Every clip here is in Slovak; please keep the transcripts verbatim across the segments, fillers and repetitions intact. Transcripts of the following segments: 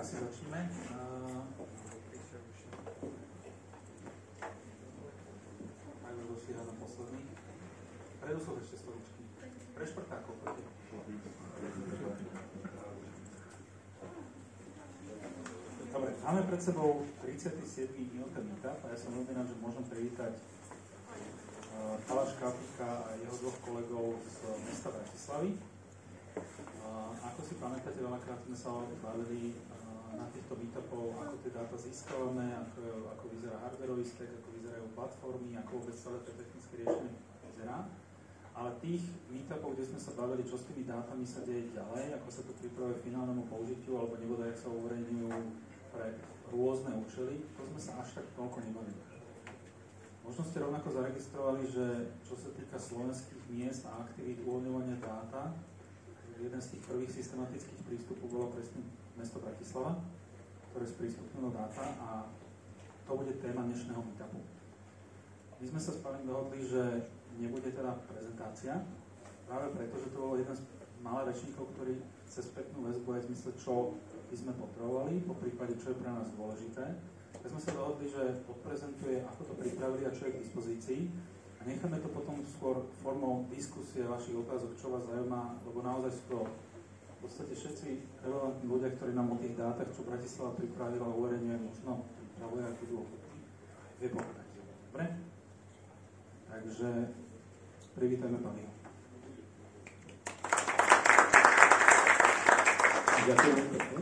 asi začneme. Ak už došli na posledný. Predu sú ešte stoličky. Pre šprtákov. Dobre, máme pred sebou tridsiaty siedmy Inota Meetup a ja som veľmi rád, že môžem privítať Taláš Kapika a jeho dvoch kolegov z mesta Bratislavy. Ako si pamätáte, veľakrát sme sa bavili na týchto meetupov, ako tie dáta získavame, ako, ako vyzerá hardwareový stack, ako vyzerajú platformy, ako vôbec celé to technické riešenie vyzerá. Ale tých meetupov, kde sme sa bavili, čo s tými dátami sa deje ďalej, ako sa to pripravuje k finálnemu použitiu, alebo nebodaj, jak sa uverejňujú pre rôzne účely, to sme sa až tak toľko nebavili. Možno ste rovnako zaregistrovali, že čo sa týka slovenských miest a aktivít uvoľňovania dáta, jeden z tých prvých systematických prístupov bolo presne mesto Bratislava, ktoré sprístupnilo dáta a to bude téma dnešného meetupu. My sme sa s pánom dohodli, že nebude teda prezentácia, práve preto, že to bol jeden z malých rečníkov, ktorý chce spätnú väzbu aj v zmysle, čo by sme potrebovali, po prípade, čo je pre nás dôležité. Tak sme sa dohodli, že odprezentuje, ako to pripravili a čo je k dispozícii. A necháme to potom skôr formou diskusie vašich otázok, čo vás zaujíma, lebo naozaj sú to v podstate všetci relevantní ľudia, ktorí nám o tých dátach, čo Bratislava pripravila, uverejňuje, možno pripravuje, ak budú ochotní, vie povedať. Dobre? Takže privítajme pani. Ďakujem pekne.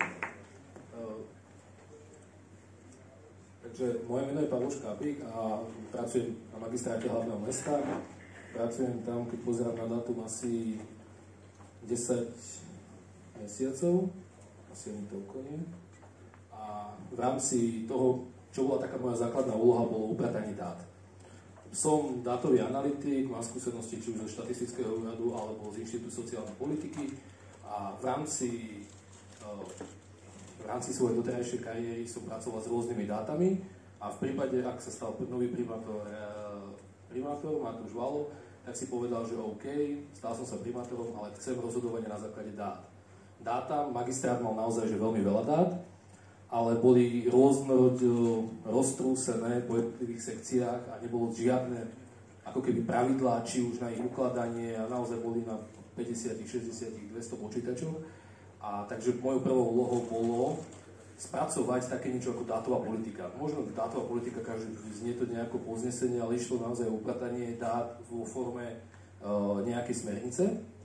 Takže moje meno je Pavol Škápik a pracujem na magistráte hlavného mesta. Pracujem tam, keď pozerám na dátum, asi desať mesiacov, asi ani toľko nie. A v rámci toho, čo bola taká moja základná úloha, bolo upratanie dát. Som dátový analytik, mám skúsenosti či už zo štatistického úradu alebo z Inštitútu sociálnej politiky a v rámci v rámci svojej doterajšej kariéry som pracoval s rôznymi dátami a v prípade, ak sa stal nový primátor, primátor Matúš Valo, tak si povedal, že OK, stal som sa primátorom, ale chcem rozhodovanie na základe dát. Dáta, magistrát mal naozaj že veľmi veľa dát, ale boli rôznorodo roztrúsené po jednotlivých sekciách a nebolo žiadne ako keby pravidlá, či už na ich ukladanie a naozaj boli na päťdesiat, šesťdesiat, dvesto počítačov. A takže mojou prvou úlohou bolo spracovať také niečo ako dátová politika. Možno dátová politika, každý znie to nejako poznesenie, ale išlo naozaj o upratanie dát vo forme uh, nejakej smernice.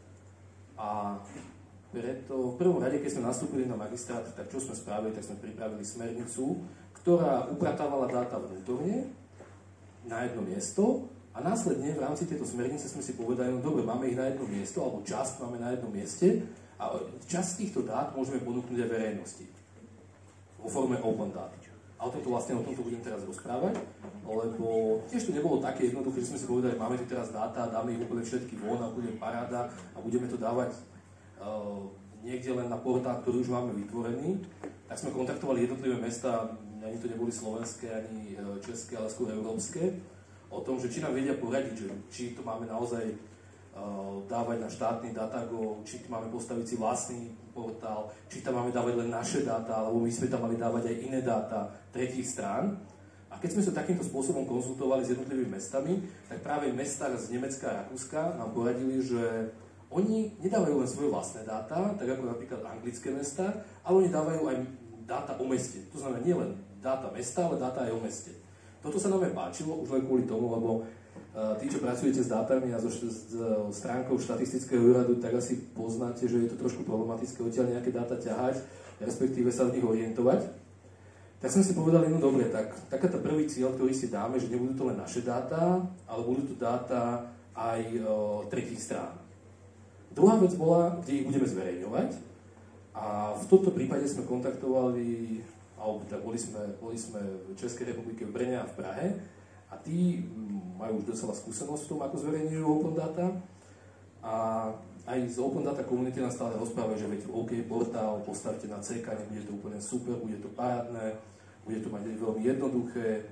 A preto v prvom rade, keď sme nastúpili na magistrát, tak čo sme spravili, tak sme pripravili smernicu, ktorá upratávala dáta vnútorne na jedno miesto a následne v rámci tejto smernice sme si povedali, no dobre, máme ich na jedno miesto, alebo časť máme na jednom mieste, a časť týchto dát môžeme ponúknuť aj verejnosti vo forme open dát. A o tomto vlastne o tomto budem teraz rozprávať, lebo tiež to nebolo také jednoduché, že sme si povedali, máme tu teraz dáta, dáme ich úplne všetky von a bude paráda a budeme to dávať uh, niekde len na portál, ktorý už máme vytvorený. Tak sme kontaktovali jednotlivé mesta, ani to neboli slovenské, ani české, ale skôr európske, o tom, že či nám vedia poradiť, že či to máme naozaj dávať na štátny Datago, či máme postaviť si vlastný portál, či tam máme dávať len naše dáta, alebo my sme tam mali dávať aj iné dáta tretích strán. A keď sme sa takýmto spôsobom konzultovali s jednotlivými mestami, tak práve mestá z Nemecka a Rakúska nám poradili, že oni nedávajú len svoje vlastné dáta, tak ako napríklad anglické mestá, ale oni dávajú aj dáta o meste. To znamená nie len dáta mesta, ale dáta aj o meste. Toto sa nám aj páčilo, už len kvôli tomu, lebo tí, čo pracujete s dátami a so stránkou štatistického úradu, tak asi poznáte, že je to trošku problematické odtiaľ nejaké dáta ťahať, respektíve sa v nich orientovať. Tak sme si povedali, no dobre, tak takáto prvý cieľ, ktorý si dáme, že nebudú to len naše dáta, ale budú to dáta aj o, tretích strán. Druhá vec bola, kde ich budeme zverejňovať. A v tomto prípade sme kontaktovali, alebo tak boli sme, boli sme v Českej republike v Brne a v Prahe, a tí majú už docela skúsenosť v tom, ako zverejňujú Open Data. A aj z Open Data Community nás stále rozprávajú, že viete, OK, portál postavte na cé ká, bude to úplne super, bude to parádne, bude to mať veľmi jednoduché.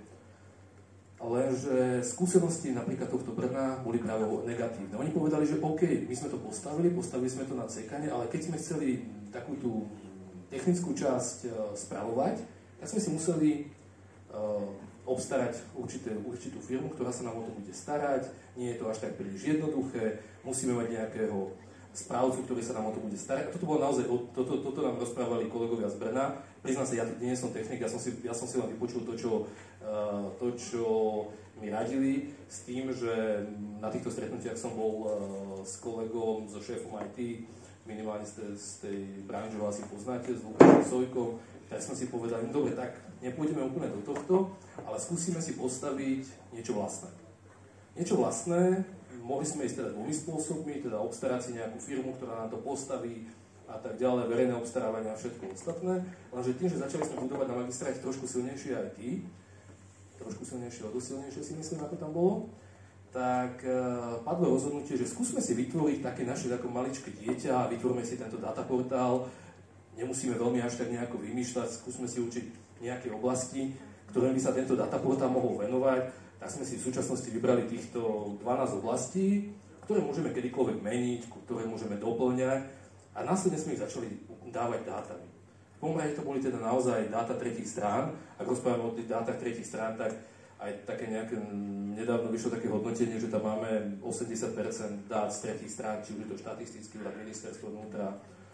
Lenže skúsenosti napríklad tohto Brna boli práve negatívne. Oni povedali, že OK, my sme to postavili, postavili sme to na cé ká, ale keď sme chceli takú tú technickú časť uh, spravovať, tak sme si museli uh, obstarať určité, určitú firmu, ktorá sa nám o to bude starať. Nie je to až tak príliš jednoduché, musíme mať nejakého správcu, ktorý sa nám o to bude starať. A toto bolo naozaj, toto, toto nám rozprávali kolegovia z Brna. Priznám sa, ja tu nie som technik, ja som si, ja som si len vypočul to, čo, uh, to, čo mi radili, s tým, že na týchto stretnutiach som bol uh, s kolegom, so šéfom í té, minimálne z tej, z tej branže, ho asi poznáte, s Lukášom Sojkom, tak sme si povedali, no dobre, tak nepôjdeme úplne do tohto, ale skúsime si postaviť niečo vlastné. Niečo vlastné, mohli sme ísť teda dvomi spôsobmi, teda obstarať si nejakú firmu, ktorá nám to postaví a tak ďalej, verejné obstarávanie a všetko ostatné, lenže tým, že začali sme budovať na magistráte trošku silnejšie í té, trošku silnejšie, o dosť silnejšie si myslím, ako tam bolo, tak uh, padlo rozhodnutie, že skúsme si vytvoriť také naše ako maličké dieťa a vytvoríme si tento dataportál. Nemusíme veľmi až tak nejako vymýšľať, skúsme si učiť nejaké oblasti, ktorým by sa tento dataportál mohol venovať. Tak sme si v súčasnosti vybrali týchto dvanásť oblastí, ktoré môžeme kedykoľvek meniť, ktoré môžeme doplňať a následne sme ich začali dávať dátami. V prvom rade to boli teda naozaj dáta tretích strán. Ak rozprávame o tých dátach tretích strán, tak aj také nejaké, nedávno vyšlo také hodnotenie, že tam máme osemdesiat percent dát z tretích strán, či už je to štatistický úrad, ministerstvo vnútra,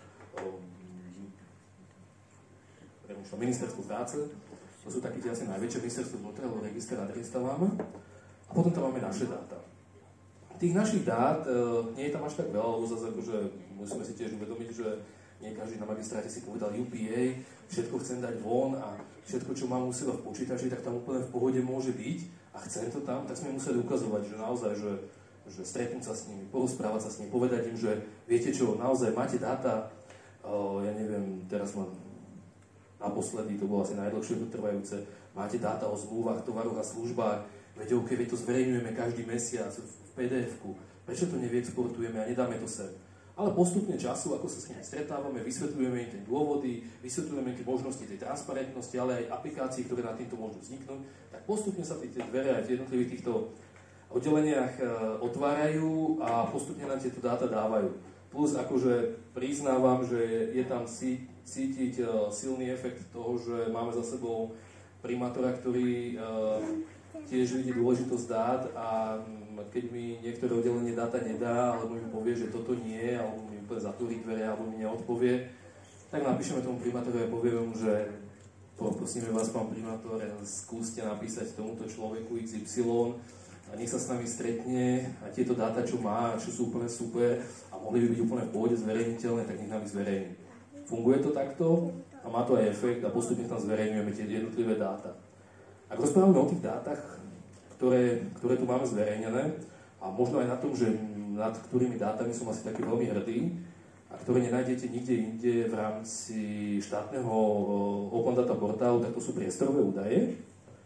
um, ministerstvo práce. To sú takí tie asi najväčšie ministerstvo vnútra, lebo register adres tam máme. A potom tam máme naše dáta. Tých našich dát e, nie je tam až tak veľa, lebo zase akože musíme si tiež uvedomiť, že nie každý na magistráte si povedal U P A, všetko chcem dať von a všetko, čo mám u seba v počítači, tak tam úplne v pohode môže byť a chcem to tam, tak sme museli ukazovať, že naozaj, že, že stretnúť sa s nimi, porozprávať sa s nimi, povedať im, že viete čo, naozaj máte dáta, o, ja neviem, teraz len naposledy, to bolo asi najdlhšie trvajúce, máte dáta o zmluvách, tovaroch a službách, veď OK, veď to zverejňujeme každý mesiac v pé dé efku, prečo to nevyexportujeme a nedáme to sem? Ale postupne času, ako sa s nimi stretávame, vysvetľujeme im tie dôvody, vysvetľujeme tie možnosti tej transparentnosti, ale aj aplikácií, ktoré na týmto môžu vzniknúť, tak postupne sa tie dvere aj v jednotlivých týchto oddeleniach otvárajú a postupne nám tieto dáta dávajú. Plus akože priznávam, že je tam cítiť silný efekt toho, že máme za sebou primátora, ktorý tiež vidí dôležitosť dát a keď mi niektoré oddelenie dáta nedá, alebo mi povie, že toto nie, alebo mi úplne zatvorí dvere, alebo mi neodpovie, tak napíšeme tomu primátorovi a povieme mu, že poprosíme vás, pán primátor, skúste napísať tomuto človeku iks ypsilon a nech sa s nami stretne a tieto dáta, čo má, čo sú úplne super a mohli by byť úplne v pôvode zverejniteľné, tak nech nám ich zverejní. Funguje to takto a má to aj efekt a postupne tam zverejňujeme tie jednotlivé dáta. Ak rozprávame o tých dátach, ktoré, ktoré tu máme zverejnené a možno aj na tom, že nad ktorými dátami som asi taký veľmi hrdý a ktoré nenájdete nikde inde v rámci štátneho Open Data portálu, tak to sú priestorové údaje,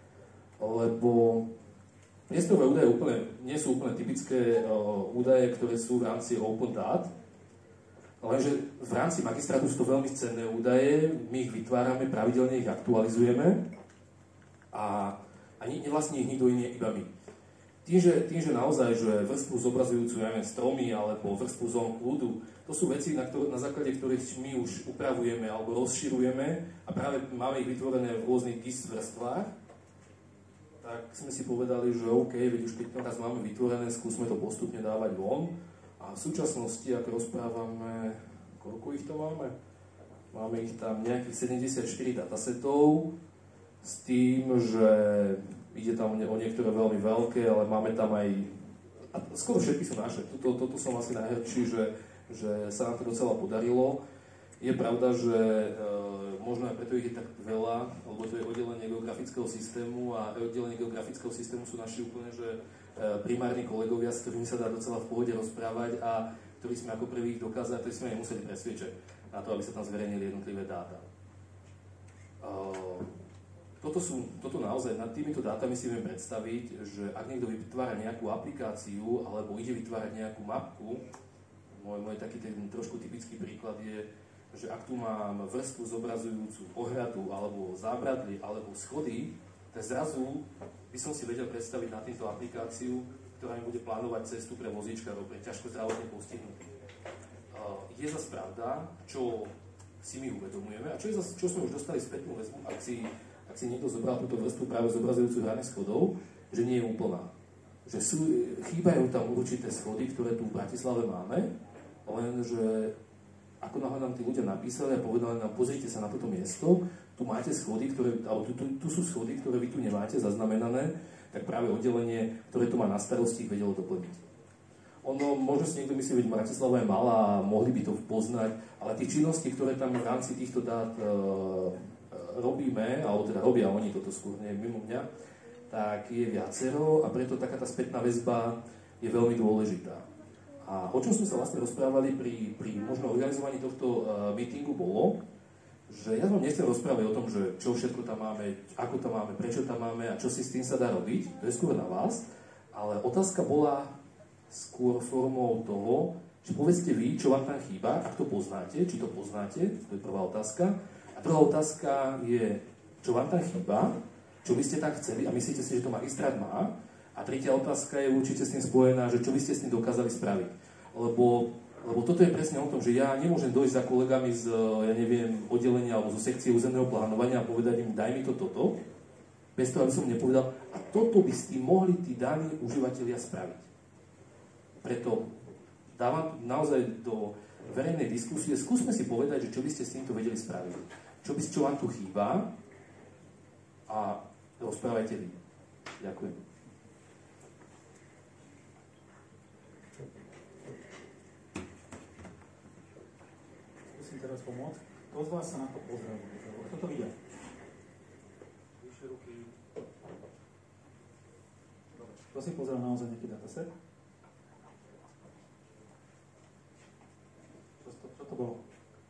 lebo priestorové údaje úplne, nie sú úplne typické údaje, ktoré sú v rámci Open Data, lenže v rámci magistrátu sú to veľmi cenné údaje, my ich vytvárame, pravidelne ich aktualizujeme a ani nevlastní ich nikto iný, iba my. Tým že, tým, že naozaj, že vrstvu zobrazujúcu, ja neviem, stromy alebo vrstvu zón kľudu, to sú veci, na, ktor- na základe ktorých my už upravujeme alebo rozširujeme a práve máme ich vytvorené v rôznych gist vrstvách, tak sme si povedali, že OK, veď už keď teraz máme vytvorené, skúsme to postupne dávať von a v súčasnosti, ako rozprávame, koľko ich to máme? Máme ich tam nejakých sedemdesiatštyri datasetov, s tým, že ide tam o niektoré veľmi veľké, ale máme tam aj... A skoro všetky sú naše. Toto, toto som asi najhrdší, že, že sa nám to docela podarilo. Je pravda, že e, možno aj preto ich je tak veľa, lebo to je oddelenie geografického systému a oddelenie geografického systému sú naši úplne, že e, primárni kolegovia, s ktorými sa dá docela v pohode rozprávať a ktorí sme ako prvých dokázali, ktorí sme nemuseli presviečať na to, aby sa tam zverejnili jednotlivé dáta. E, Toto, sú, toto naozaj, nad týmito dátami si viem predstaviť, že ak niekto vytvára nejakú aplikáciu alebo ide vytvárať nejakú mapku, môj, môj taký ten trošku typický príklad je, že ak tu mám vrstvu zobrazujúcu ohradu alebo zábradlie alebo schody, tak zrazu by som si vedel predstaviť na týmto aplikáciu, ktorá mi bude plánovať cestu pre vozíčkarov, pre ťažko zdravotne postihnutých. Je zase pravda, čo si my uvedomujeme. A čo, je zase, čo sme už dostali spätnú väzbu, ak si, ak si niekto zobral túto vrstvu práve zobrazujúcu hrany schodov, že nie je úplná. Že sú, chýbajú tam určité schody, ktoré tu v Bratislave máme, lenže ako náhle nám tí ľudia napísali a povedali nám, pozrite sa na toto miesto, tu máte schody, ktoré, alebo tu, tu, tu sú schody, ktoré vy tu nemáte zaznamenané, tak práve oddelenie, ktoré tu má na starosti, ich vedelo doplniť. Ono, možno si niekto myslí, že Bratislava je malá a mohli by to poznať, ale tých činností, ktoré tam v rámci týchto dát e, robíme, alebo teda robia oni toto skôr, nie mimo mňa, tak je viacero a preto taká tá spätná väzba je veľmi dôležitá. A o čom sme sa vlastne rozprávali pri, pri možno organizovaní tohto uh, meetingu bolo, že ja vám nechcem rozprávať o tom, že čo všetko tam máme, ako tam máme, prečo tam máme a čo si s tým sa dá robiť, to je skôr na vás, ale otázka bola skôr formou toho, že povedzte vy, čo vám tam chýba, ak to poznáte, či to poznáte, to je prvá otázka. A druhá otázka je, čo vám tam chýba, čo by ste tam chceli a myslíte si, že to magistrát má. A tretia otázka je určite s tým spojená, že čo by ste s tým dokázali spraviť. Lebo, lebo toto je presne o tom, že ja nemôžem dojsť za kolegami z, ja neviem, oddelenia alebo zo sekcie územného plánovania a povedať im, daj mi to toto, bez toho, aby som nepovedal, a toto by s tým mohli tí daní užívateľia spraviť. Preto dávam naozaj do verejnej diskusie, skúsme si povedať, že čo by ste s týmto vedeli spraviť. Čo by čo vám tu chýba a rozprávajte vy. Ďakujem. Skúsim teraz pomôcť. Kto z vás sa na to pozrel? Kto to videl? Vyššie ruky. Dobre. Kto si pozrel naozaj nejaký dataset? To bolo?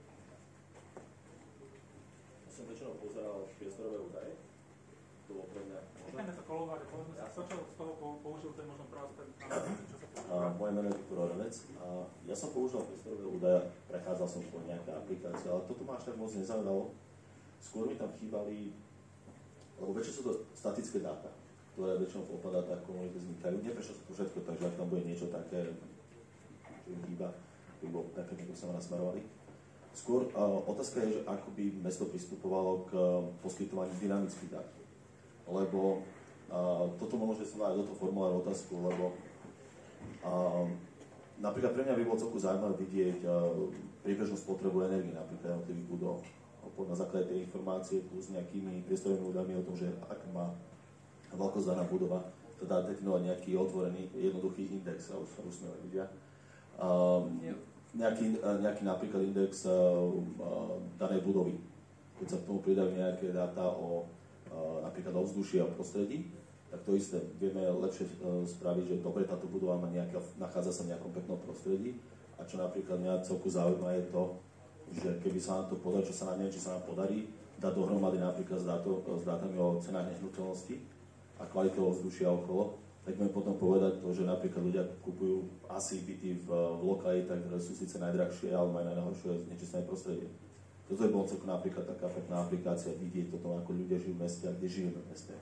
Ja som väčšinou pozeral priestorové údaje. To bolo pre mňa... Nechajme sa kolovať, povedzme sa, čo z toho použil, to je možno prvá späť, čo sa použil. Moje meno je Viktor Orenec. Ja som použil priestorové údaje, prechádzal som po nejaké aplikácie, ale toto ma až tak moc nezaujalo. Skôr mi tam chýbali, lebo väčšie sú to statické dáta, ktoré väčšinou v opadátach komunity vznikajú. Neprešlo sa to všetko, takže ak tam bude niečo také, čo im chýba, by bolo také, ako sa ma nasmerovali. Skôr uh, otázka je, že ako by mesto pristupovalo k uh, poskytovaniu dynamických dát. Lebo uh, toto môže som aj do toho formuláru otázku, lebo uh, napríklad pre mňa by bolo celku zaujímavé vidieť uh, priebežnú spotrebu energie, napríklad jednotlivých budov. Na základe tej informácie plus nejakými priestorovými údajmi o tom, že ak má veľkosť daná budova, to dá definovať nejaký otvorený, jednoduchý index, a už sa usmievajú ľudia. Um, nejaký, nejaký napríklad index uh, uh, danej budovy. Keď sa k tomu pridajú nejaké dáta o uh, napríklad o vzduši a prostredí, tak to isté vieme lepšie uh, spraviť, že dobre táto budova má nejaká, nachádza sa v nejakom peknom prostredí a čo napríklad mňa celku zaujíma je to, že keby sa nám to podarí, čo sa nám neviem, či sa nám podarí, dať dohromady napríklad s, dáto, s dátami o cenách nehnuteľnosti a kvalitou vzdušia okolo, tak môžeme potom povedať to, že napríklad ľudia kupujú asi byty v, v lokalitách, ktoré sú síce najdrahšie, ale majú najhoršie znečistené prostredie. Toto je bolo celkom napríklad taká pekná aplikácia, vidieť toto, ako ľudia žijú v meste a kde žijeme v meste.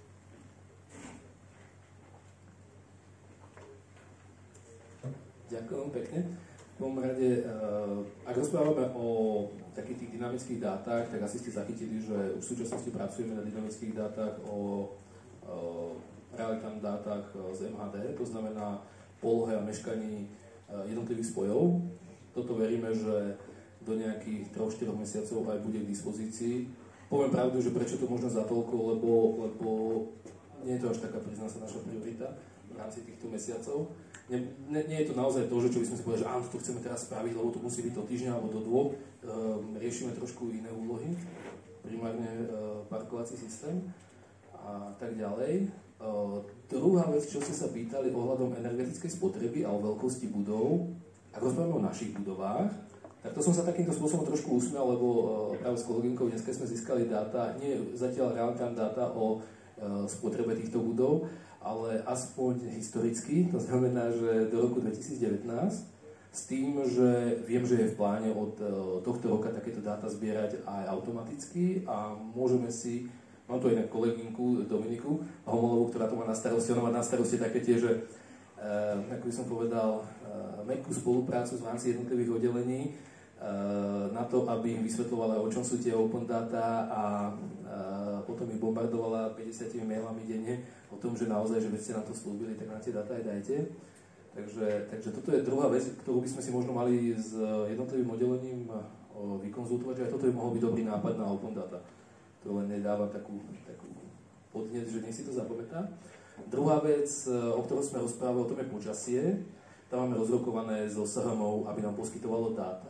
Ďakujem pekne. V prvom rade, ak rozprávame o takých tých dynamických dátach, tak asi ste zachytili, že už v súčasnosti pracujeme na dynamických dátach o realitných dátach z em há dé, to znamená polohe a meškaní jednotlivých spojov. Toto veríme, že do nejakých tri až štyri mesiacov aj bude k dispozícii. Poviem pravdu, že prečo to možno za toľko, lebo, lebo nie je to až taká, prizná sa, naša priorita v rámci týchto mesiacov. Nie, nie, nie je to naozaj to, že čo by sme si povedali, že áno, to chceme teraz spraviť, lebo to musí byť do týždňa alebo do dvoch. Um, riešime trošku iné úlohy, primárne uh, parkovací systém a tak ďalej. Uh, druhá vec, čo ste sa pýtali ohľadom energetickej spotreby a o veľkosti budov, ak rozprávame o našich budovách, tak to som sa takýmto spôsobom trošku usmial, lebo uh, práve s kolegynkou dneska sme získali dáta, nie zatiaľ reálne dáta o uh, spotrebe týchto budov, ale aspoň historicky, to znamená, že do roku dvetisícdevätnásť, s tým, že viem, že je v pláne od uh, tohto roka takéto dáta zbierať aj automaticky a môžeme si. Mám tu aj kolegynku Dominiku Homolovú, ktorá to má na starosti. Ona má na starosti také tie, že, uh, ako by som povedal, uh, mäkkú spoluprácu v rámci jednotlivých oddelení. na to, aby im vysvetľovala, o čom sú tie open data a potom ich bombardovala päťdesiatimi mailami denne o tom, že naozaj, že veď ste nám to slúbili, tak na tie data aj dajte. Takže, takže toto je druhá vec, ktorú by sme si možno mali s jednotlivým oddelením vykonzultovať, že aj toto by mohol byť dobrý nápad na open data. To len nedáva takú, takú podnet, že nech si to zapamätá. Druhá vec, o ktorej sme rozprávali, o tom je počasie. Tam máme rozrokované so es há emou, aby nám poskytovalo dáta.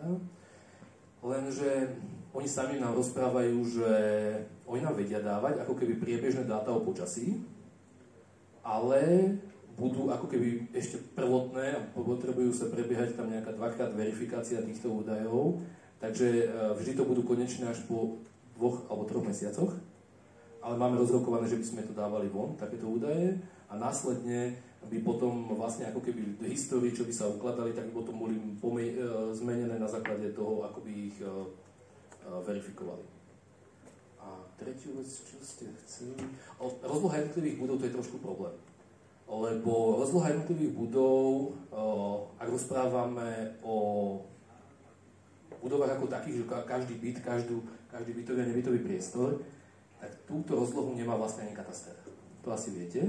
Lenže oni sami nám rozprávajú, že oni nám vedia dávať ako keby priebežné dáta o počasí, ale budú ako keby ešte prvotné a potrebujú sa prebiehať tam nejaká dvakrát verifikácia týchto údajov, takže vždy to budú konečné až po dvoch alebo troch mesiacoch, ale máme rozrokované, že by sme to dávali von, takéto údaje, a následne by potom vlastne ako keby v histórii, čo by sa ukladali, tak by potom boli pomej, zmenené na základe toho, ako by ich uh, uh, verifikovali. A tretiu vec, čo ste chceli... O, rozloha jednotlivých budov, to je trošku problém. Lebo rozloha jednotlivých budov, uh, ak rozprávame o budovách ako takých, že každý byt, každú, každý bytový a nebytový priestor, tak túto rozlohu nemá vlastne ani kataster. To asi viete.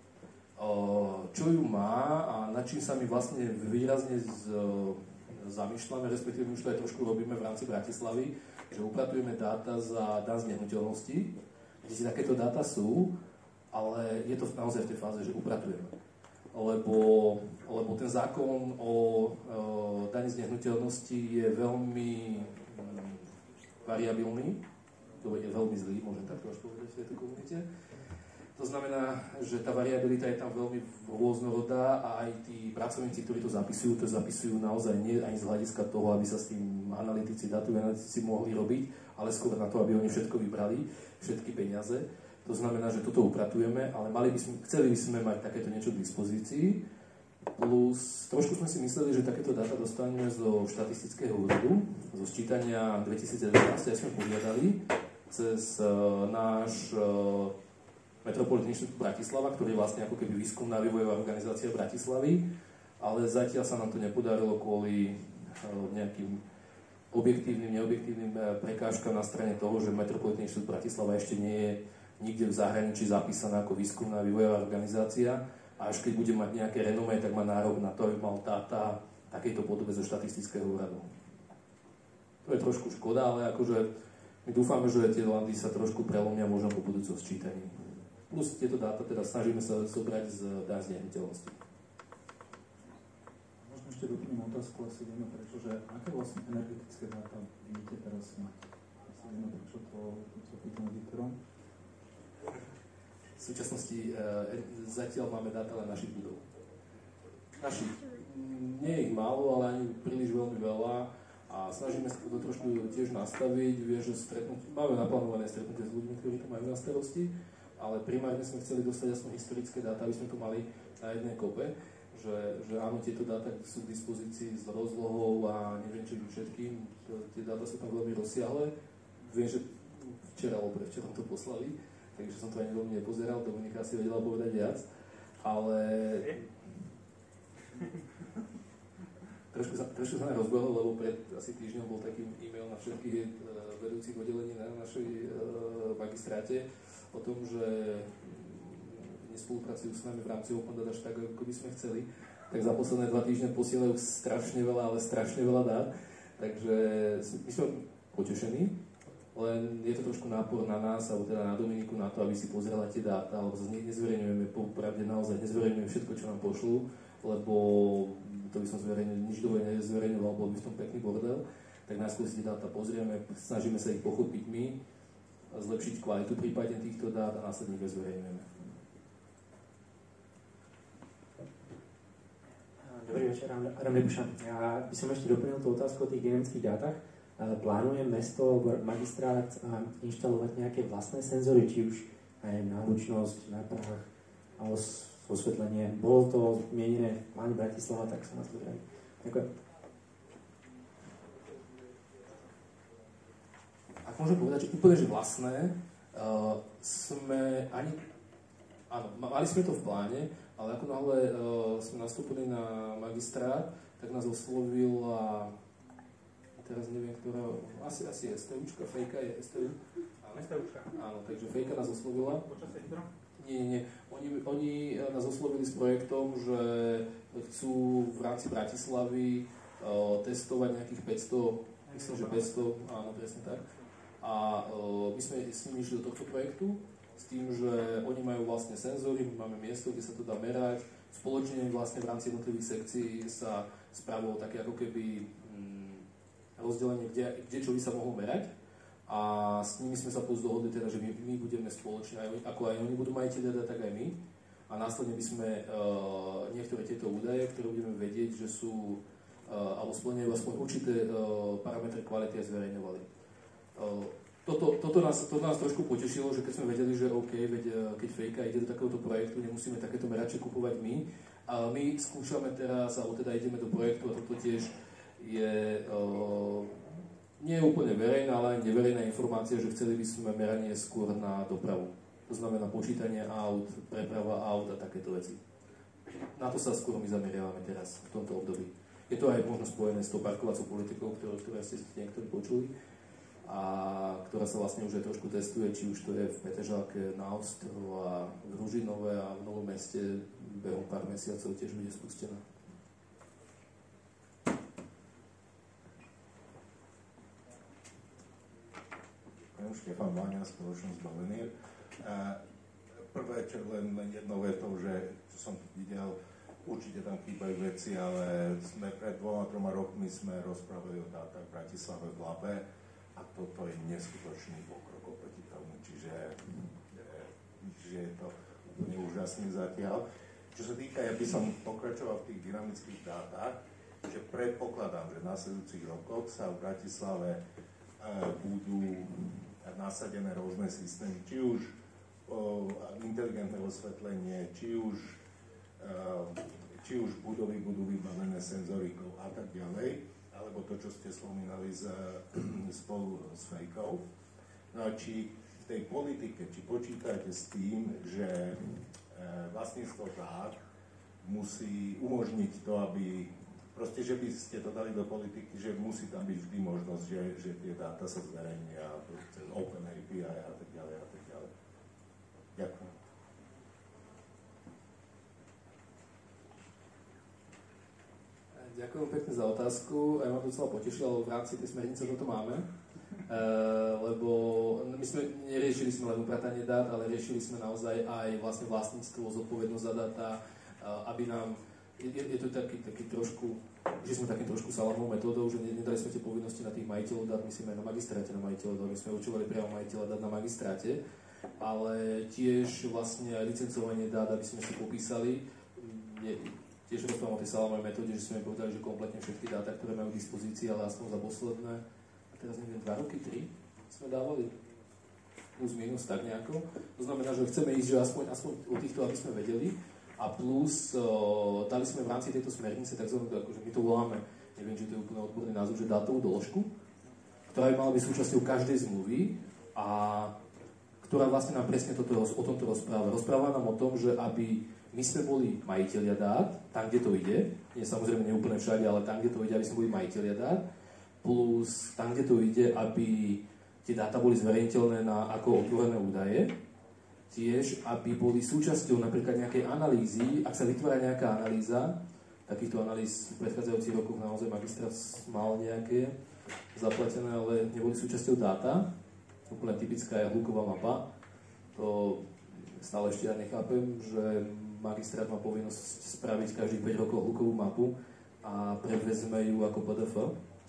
Čo ju má a nad čím sa my vlastne výrazne z, zamýšľame, respektíve už to aj trošku robíme v rámci Bratislavy, že upratujeme dáta za daň z nehnuteľnosti, kde si takéto dáta sú, ale je to naozaj v tej fáze, že upratujeme. Lebo, lebo ten zákon o, o daní z nehnuteľnosti je veľmi mm, variabilný, to je veľmi zlý, môžem takto až povedať v tejto komunite. To znamená, že tá variabilita je tam veľmi rôznorodá a aj tí pracovníci, ktorí to zapisujú, to zapisujú naozaj nie ani z hľadiska toho, aby sa s tým analytici, datoví analytici mohli robiť, ale skôr na to, aby oni všetko vybrali, všetky peniaze. To znamená, že toto upratujeme, ale mali by sme, chceli by sme mať takéto niečo k dispozícii. Plus trošku sme si mysleli, že takéto dáta dostaneme zo štatistického úradu, zo sčítania dvetisícdevätnásť, aj sme požiadali cez uh, náš uh, Metropolitný inštitút Bratislava, ktorý je vlastne ako keby výskumná vývojová organizácia Bratislavy, ale zatiaľ sa nám to nepodarilo kvôli nejakým objektívnym, neobjektívnym prekážkam na strane toho, že Metropolitný inštitút Bratislava ešte nie je nikde v zahraničí zapísaná ako výskumná vývojová organizácia a až keď bude mať nejaké renomé, tak má nárok na to, aby mal dáta takejto podobe zo štatistického úradu. To je trošku škoda, ale akože my dúfame, že tie landy sa trošku prelomia možno po budúcom sčítaní. Plus tieto dáta teda snažíme sa zobrať z daň z nehnuteľnosti. Možno ešte doplním otázku, asi vieme prečo, že aké vlastne energetické dáta vidíte teraz mať? Asi vieme prečo to, to pýtam auditorom. V súčasnosti e, zatiaľ máme dáta len našich budov. Našich. Nie je ich málo, ale ani príliš veľmi veľa a snažíme sa to trošku tiež nastaviť. Vie, že stretnúť, máme naplánované stretnutie s ľuďmi, ktorí to majú na starosti, ale primárne sme chceli dostať aspoň historické dáta, aby sme to mali na jednej kope, že, že áno, tieto dáta sú k dispozícii s rozlohou a neviem čo všetkým, tie dáta sú tam veľmi rozsiahle. Viem, že včera alebo prevčerom to poslali, takže som to ani veľmi nepozeral, Dominika si vedela povedať viac, ale trošku sa, trošku sa nám rozbehol, lebo pred asi týždňom bol taký e-mail na všetkých uh, vedúcich oddelení na našej uh, magistráte o tom, že nespolupracujú s nami v rámci Open Data až tak, ako by sme chceli, tak za posledné dva týždne posielajú strašne veľa, ale strašne veľa dát, takže my sme potešení, len je to trošku nápor na nás, alebo teda na Dominiku na to, aby si pozerala tie dáta, alebo zase nezverejňujeme, popravde naozaj nezverejňujeme všetko, čo nám pošlú, lebo to by som zverejnil, nič dobre nezverejňoval, bol by v tom pekný bordel, tak najskôr si tie dáta pozrieme, snažíme sa ich pochopiť my, zlepšiť kvalitu prípadne týchto dát a následne ich zverejňujeme. Dobrý večer, Adam Nebuša. Ja by som ešte doplnil tú otázku o tých dynamických dátach. Plánuje mesto, magistrát inštalovať nejaké vlastné senzory, či už aj na hlučnosť, na prach, alebo osvetlenie. Bolo to mienené v pláne Bratislava, tak sa nás to zrejme. Ďakujem. Ak môžem povedať, že úplne že vlastné, uh, sme ani, áno, mali sme to v pláne, ale ako náhle uh, sme nastúpili na magistrát, tak nás oslovila teraz neviem, ktorá, asi, asi STUčka, Fejka je STU. STUčka. Áno, takže Fejka nás oslovila. Počas Fejka? Nie, nie, nie. Oni, oni nás oslovili s projektom, že chcú v rámci Bratislavy uh, testovať nejakých päťsto, myslím, že päťsto, áno, presne tak. A uh, my sme s nimi išli do tohto projektu s tým, že oni majú vlastne senzory, my máme miesto, kde sa to dá merať. Spoločne vlastne v rámci jednotlivých sekcií sa spravilo také ako keby hm, rozdelenie, kde, kde čo by sa mohlo merať. A s nimi sme sa plus dohodli teda, že my, my budeme spoločne, aj, ako aj oni budú majiteľia dát, tak aj my. A následne by sme uh, niektoré tieto údaje, ktoré budeme vedieť, že sú, uh, alebo splňajú aspoň určité uh, parametre kvality a zverejňovali. Uh, toto, toto, nás, toto nás trošku potešilo, že keď sme vedeli, že OK, veď, keď Fejka ide do takéhoto projektu, nemusíme takéto merače kupovať my. A my skúšame teraz, alebo teda ideme do projektu a toto tiež je... Uh, nie je úplne verejná, ale aj neverejná informácia, že chceli by sme meranie skôr na dopravu. To znamená počítanie aut, preprava aut a takéto veci. Na to sa skôr my zameriavame teraz, v tomto období. Je to aj možno spojené s tou parkovacou politikou, ktorú, ktorú ste niektorí počuli, a ktorá sa vlastne už aj trošku testuje, či už to je v Petržalke, na Ostro a v Ružinove a v Novom Meste behom pár mesiacov tiež bude spustená. Štefan Váňa, spoločnosť Balenir. Prvé, čo len, len jednou vetou, že čo som videl, určite tam chýbajú veci, ale sme pred dvoma, troma rokmi sme rozprávali o dátach v Bratislave v Labe a toto je neskutočný pokrok oproti tomu, čiže, čiže je to úplne úžasný zatiaľ. Čo sa týka, ja by som pokračoval v tých dynamických dátach, že predpokladám, že v nasledujúcich rokoch sa v Bratislave budú nasadené rôzne systémy, či už o, inteligentné osvetlenie, či už, uh, či už budovy budú vybavené senzorikou a tak ďalej, alebo to, čo ste spomínali z, spolu s Fejkou. No a či v tej politike, či počítate s tým, že uh, vlastníctvo dát musí umožniť to, aby proste, že by ste to dali do politiky, že musí tam byť vždy možnosť, že, že tie dáta sa zverejnia cez Open á pé í a tak ďalej a tak ďalej. Ďakujem. Ďakujem pekne za otázku. Ja ma to docela potešilo, v rámci tej smernice toto máme. Uh, lebo my sme neriešili sme len upratanie dát, ale riešili sme naozaj aj vlastne vlastníctvo, zodpovednosť za dáta, uh, aby nám Je, je to taký, taký trošku, že sme takým trošku salámovou metódou, že nedali sme tie povinnosti na tých majiteľov dát, myslím aj na magistráte na majiteľov dát, my sme určovali priamo majiteľa dát na magistráte, ale tiež vlastne aj licencovanie dát, aby sme si popísali, je, tiež rozprávam o tej salámovej metóde, že sme povedali, že kompletne všetky dáta, ktoré majú k dispozícii, ale aspoň za posledné, a teraz neviem, dva roky, tri sme dávali, plus minus, tak nejako. To znamená, že chceme ísť, že aspoň, aspoň o týchto, aby sme vedeli. A plus uh, dali sme v rámci tejto smernice takzvanú, akože my to voláme, neviem, či to je úplne odborný názov, že dátovú doložku, ktorá by mala byť súčasťou každej zmluvy a ktorá vlastne nám presne toto, o tomto rozpráva. Rozpráva nám o tom, že aby my sme boli majiteľia dát, tam, kde to ide, nie samozrejme neúplne všade, ale tam, kde to ide, aby sme boli majiteľia dát, plus tam, kde to ide, aby tie dáta boli zverejniteľné na, ako otvorené údaje, tiež, aby boli súčasťou napríklad nejakej analýzy, ak sa vytvára nejaká analýza, takýchto analýz v predchádzajúcich rokoch naozaj magistrát mal nejaké zaplatené, ale neboli súčasťou dáta, úplne typická je hluková mapa, to stále ešte ja nechápem, že magistrát má povinnosť spraviť každých päť rokov hlukovú mapu a prevezme ju ako pé dé ef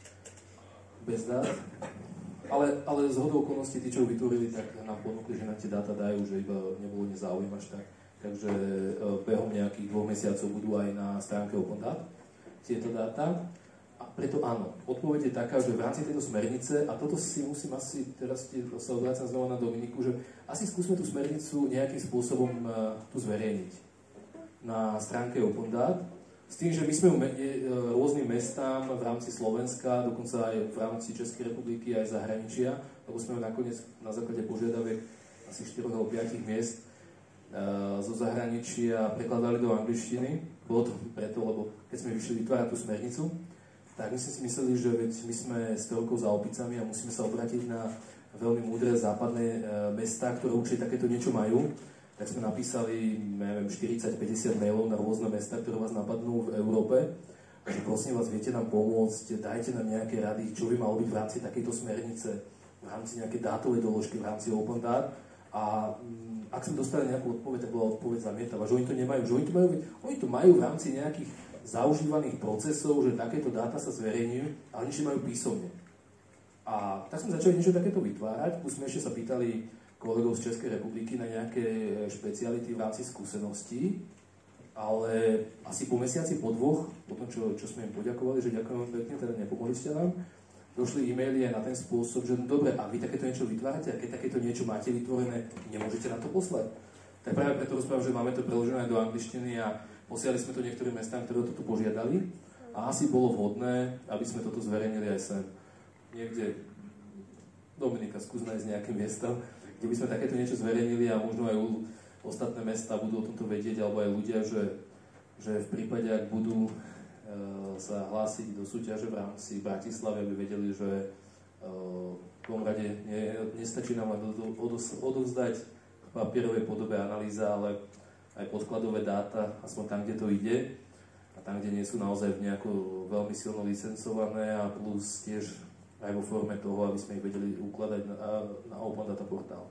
bez dát. Ale, ale z hodou okolností, tí, čo ju vytvorili, tak nám ponúkli, že na tie dáta dajú, že iba nebolo nezáujem až tak. Takže behom nejakých dvoch mesiacov budú aj na stránke OpenDat tieto dáta. A preto áno, odpoveď je taká, že v rámci tejto smernice, a toto si musím asi, teraz sa odvrácam znova na Dominiku, že asi skúsme tú smernicu nejakým spôsobom tu zverejniť na stránke OpenDat. S tým, že my sme rôznym mestám v rámci Slovenska, dokonca aj v rámci Českej republiky, aj zahraničia, lebo sme nakoniec na základe požiadaviek asi štyri alebo päť miest zo zahraničia prekladali do angličtiny. Bolo to preto, lebo keď sme vyšli vytvárať tú smernicu, tak my sme si mysleli, že veď my sme sto rokov za opicami a musíme sa obrátiť na veľmi múdre západné e, mestá, ktoré určite takéto niečo majú. Tak sme napísali, neviem, štyridsať päťdesiat mailov na rôzne mestá, ktoré vás napadnú v Európe. Takže prosím vás, viete nám pomôcť, dajte nám nejaké rady, čo by malo byť v rámci takejto smernice, v rámci nejakej dátovej doložky, v rámci Open Data. A mm, ak sme dostali nejakú odpoveď, tak bola odpoveď zamietavá, že oni to nemajú, že oni to majú, oni to majú v rámci nejakých zaužívaných procesov, že takéto dáta sa zverejňujú, ale nič nemajú písomne. A tak sme začali niečo takéto vytvárať, už sme ešte sa pýtali kolegov z Českej republiky na nejaké špeciality v rámci skúseností, ale asi po mesiaci, po dvoch, po tom, čo, čo sme im poďakovali, že ďakujem pekne, teda nepomohli ste nám, došli e-maily aj na ten spôsob, že no dobre, a vy takéto niečo vytvárate, a keď takéto niečo máte vytvorené, nemôžete nám to poslať. Tak práve preto rozprávam, že máme to preložené do angličtiny a posielali sme to niektorým mestám, ktoré toto požiadali a asi bolo vhodné, aby sme toto zverejnili aj sem. Niekde, Dominika, skús nájsť nejaké miesto, kde by sme takéto niečo zverejnili a možno aj ostatné mestá budú o tomto vedieť, alebo aj ľudia, že, že v prípade, ak budú e, sa hlásiť do súťaže v rámci Bratislavy, aby vedeli, že e, v prvom rade ne, nestačí nám len odovzdať v papierovej podobe analýza, ale aj podkladové dáta, aspoň tam, kde to ide, a tam, kde nie sú naozaj nejako veľmi silno licencované a plus tiež aj vo forme toho, aby sme ich vedeli ukladať na, na Open Data portál.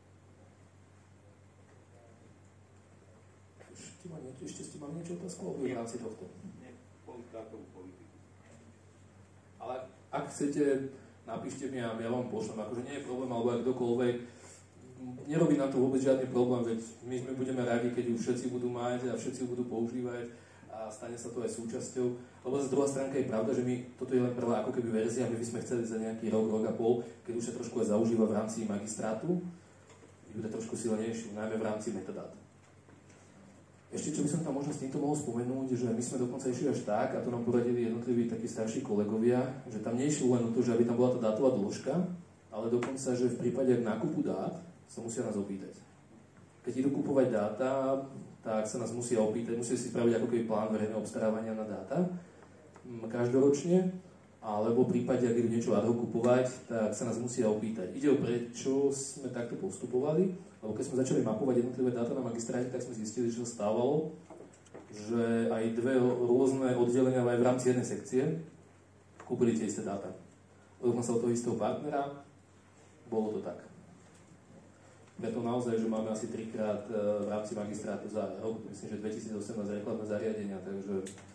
Ešte, má niečo, ešte ste mali niečo otázku, alebo v rámci tohto? Nie, dátovú politiku. Ale ak chcete, napíšte mi a ja vám pošlem, akože nie je problém, alebo aj kdokoľvek. Nerobí nám to vôbec žiadny problém, veď my sme budeme radi, keď ju všetci budú mať a všetci ju budú používať a stane sa to aj súčasťou. Lebo z druhá stránka je pravda, že my, toto je len prvá ako keby verzia, my by sme chceli za nejaký rok, rok a pol, keď už sa trošku aj zaužíva v rámci magistrátu, bude trošku silnejšiu, najmä v rámci metadát. Ešte, čo by som tam možno s týmto mohol spomenúť, že my sme dokonca išli až tak, a to nám poradili jednotliví takí starší kolegovia, že tam nešlo len o to, že aby tam bola tá dátová dĺžka, ale dokonca, že v prípade nákupu dát sa musia nás opýtať. Keď idú kupovať dáta, tak sa nás musia opýtať, musia si spraviť ako keby plán verejného obstarávania na dáta každoročne, alebo v prípade, ak idú niečo ad hoc kupovať, tak sa nás musia opýtať. Ide o prečo sme takto postupovali, lebo keď sme začali mapovať jednotlivé dáta na magistráte, tak sme zistili, že sa stávalo, že aj dve rôzne oddelenia aj v rámci jednej sekcie kúpili tie isté dáta. Dokonca sa od toho istého partnera, bolo to tak. Preto naozaj, že máme asi trikrát v rámci magistrátu za rok, myslím, že dvetisícosemnásť reklamné zariadenia, takže...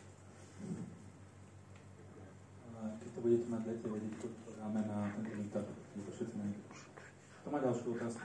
Keď to budete mať lete, vedieť, to dáme na tento meetup, kde to všetci majú. Kto má ďalšiu otázku?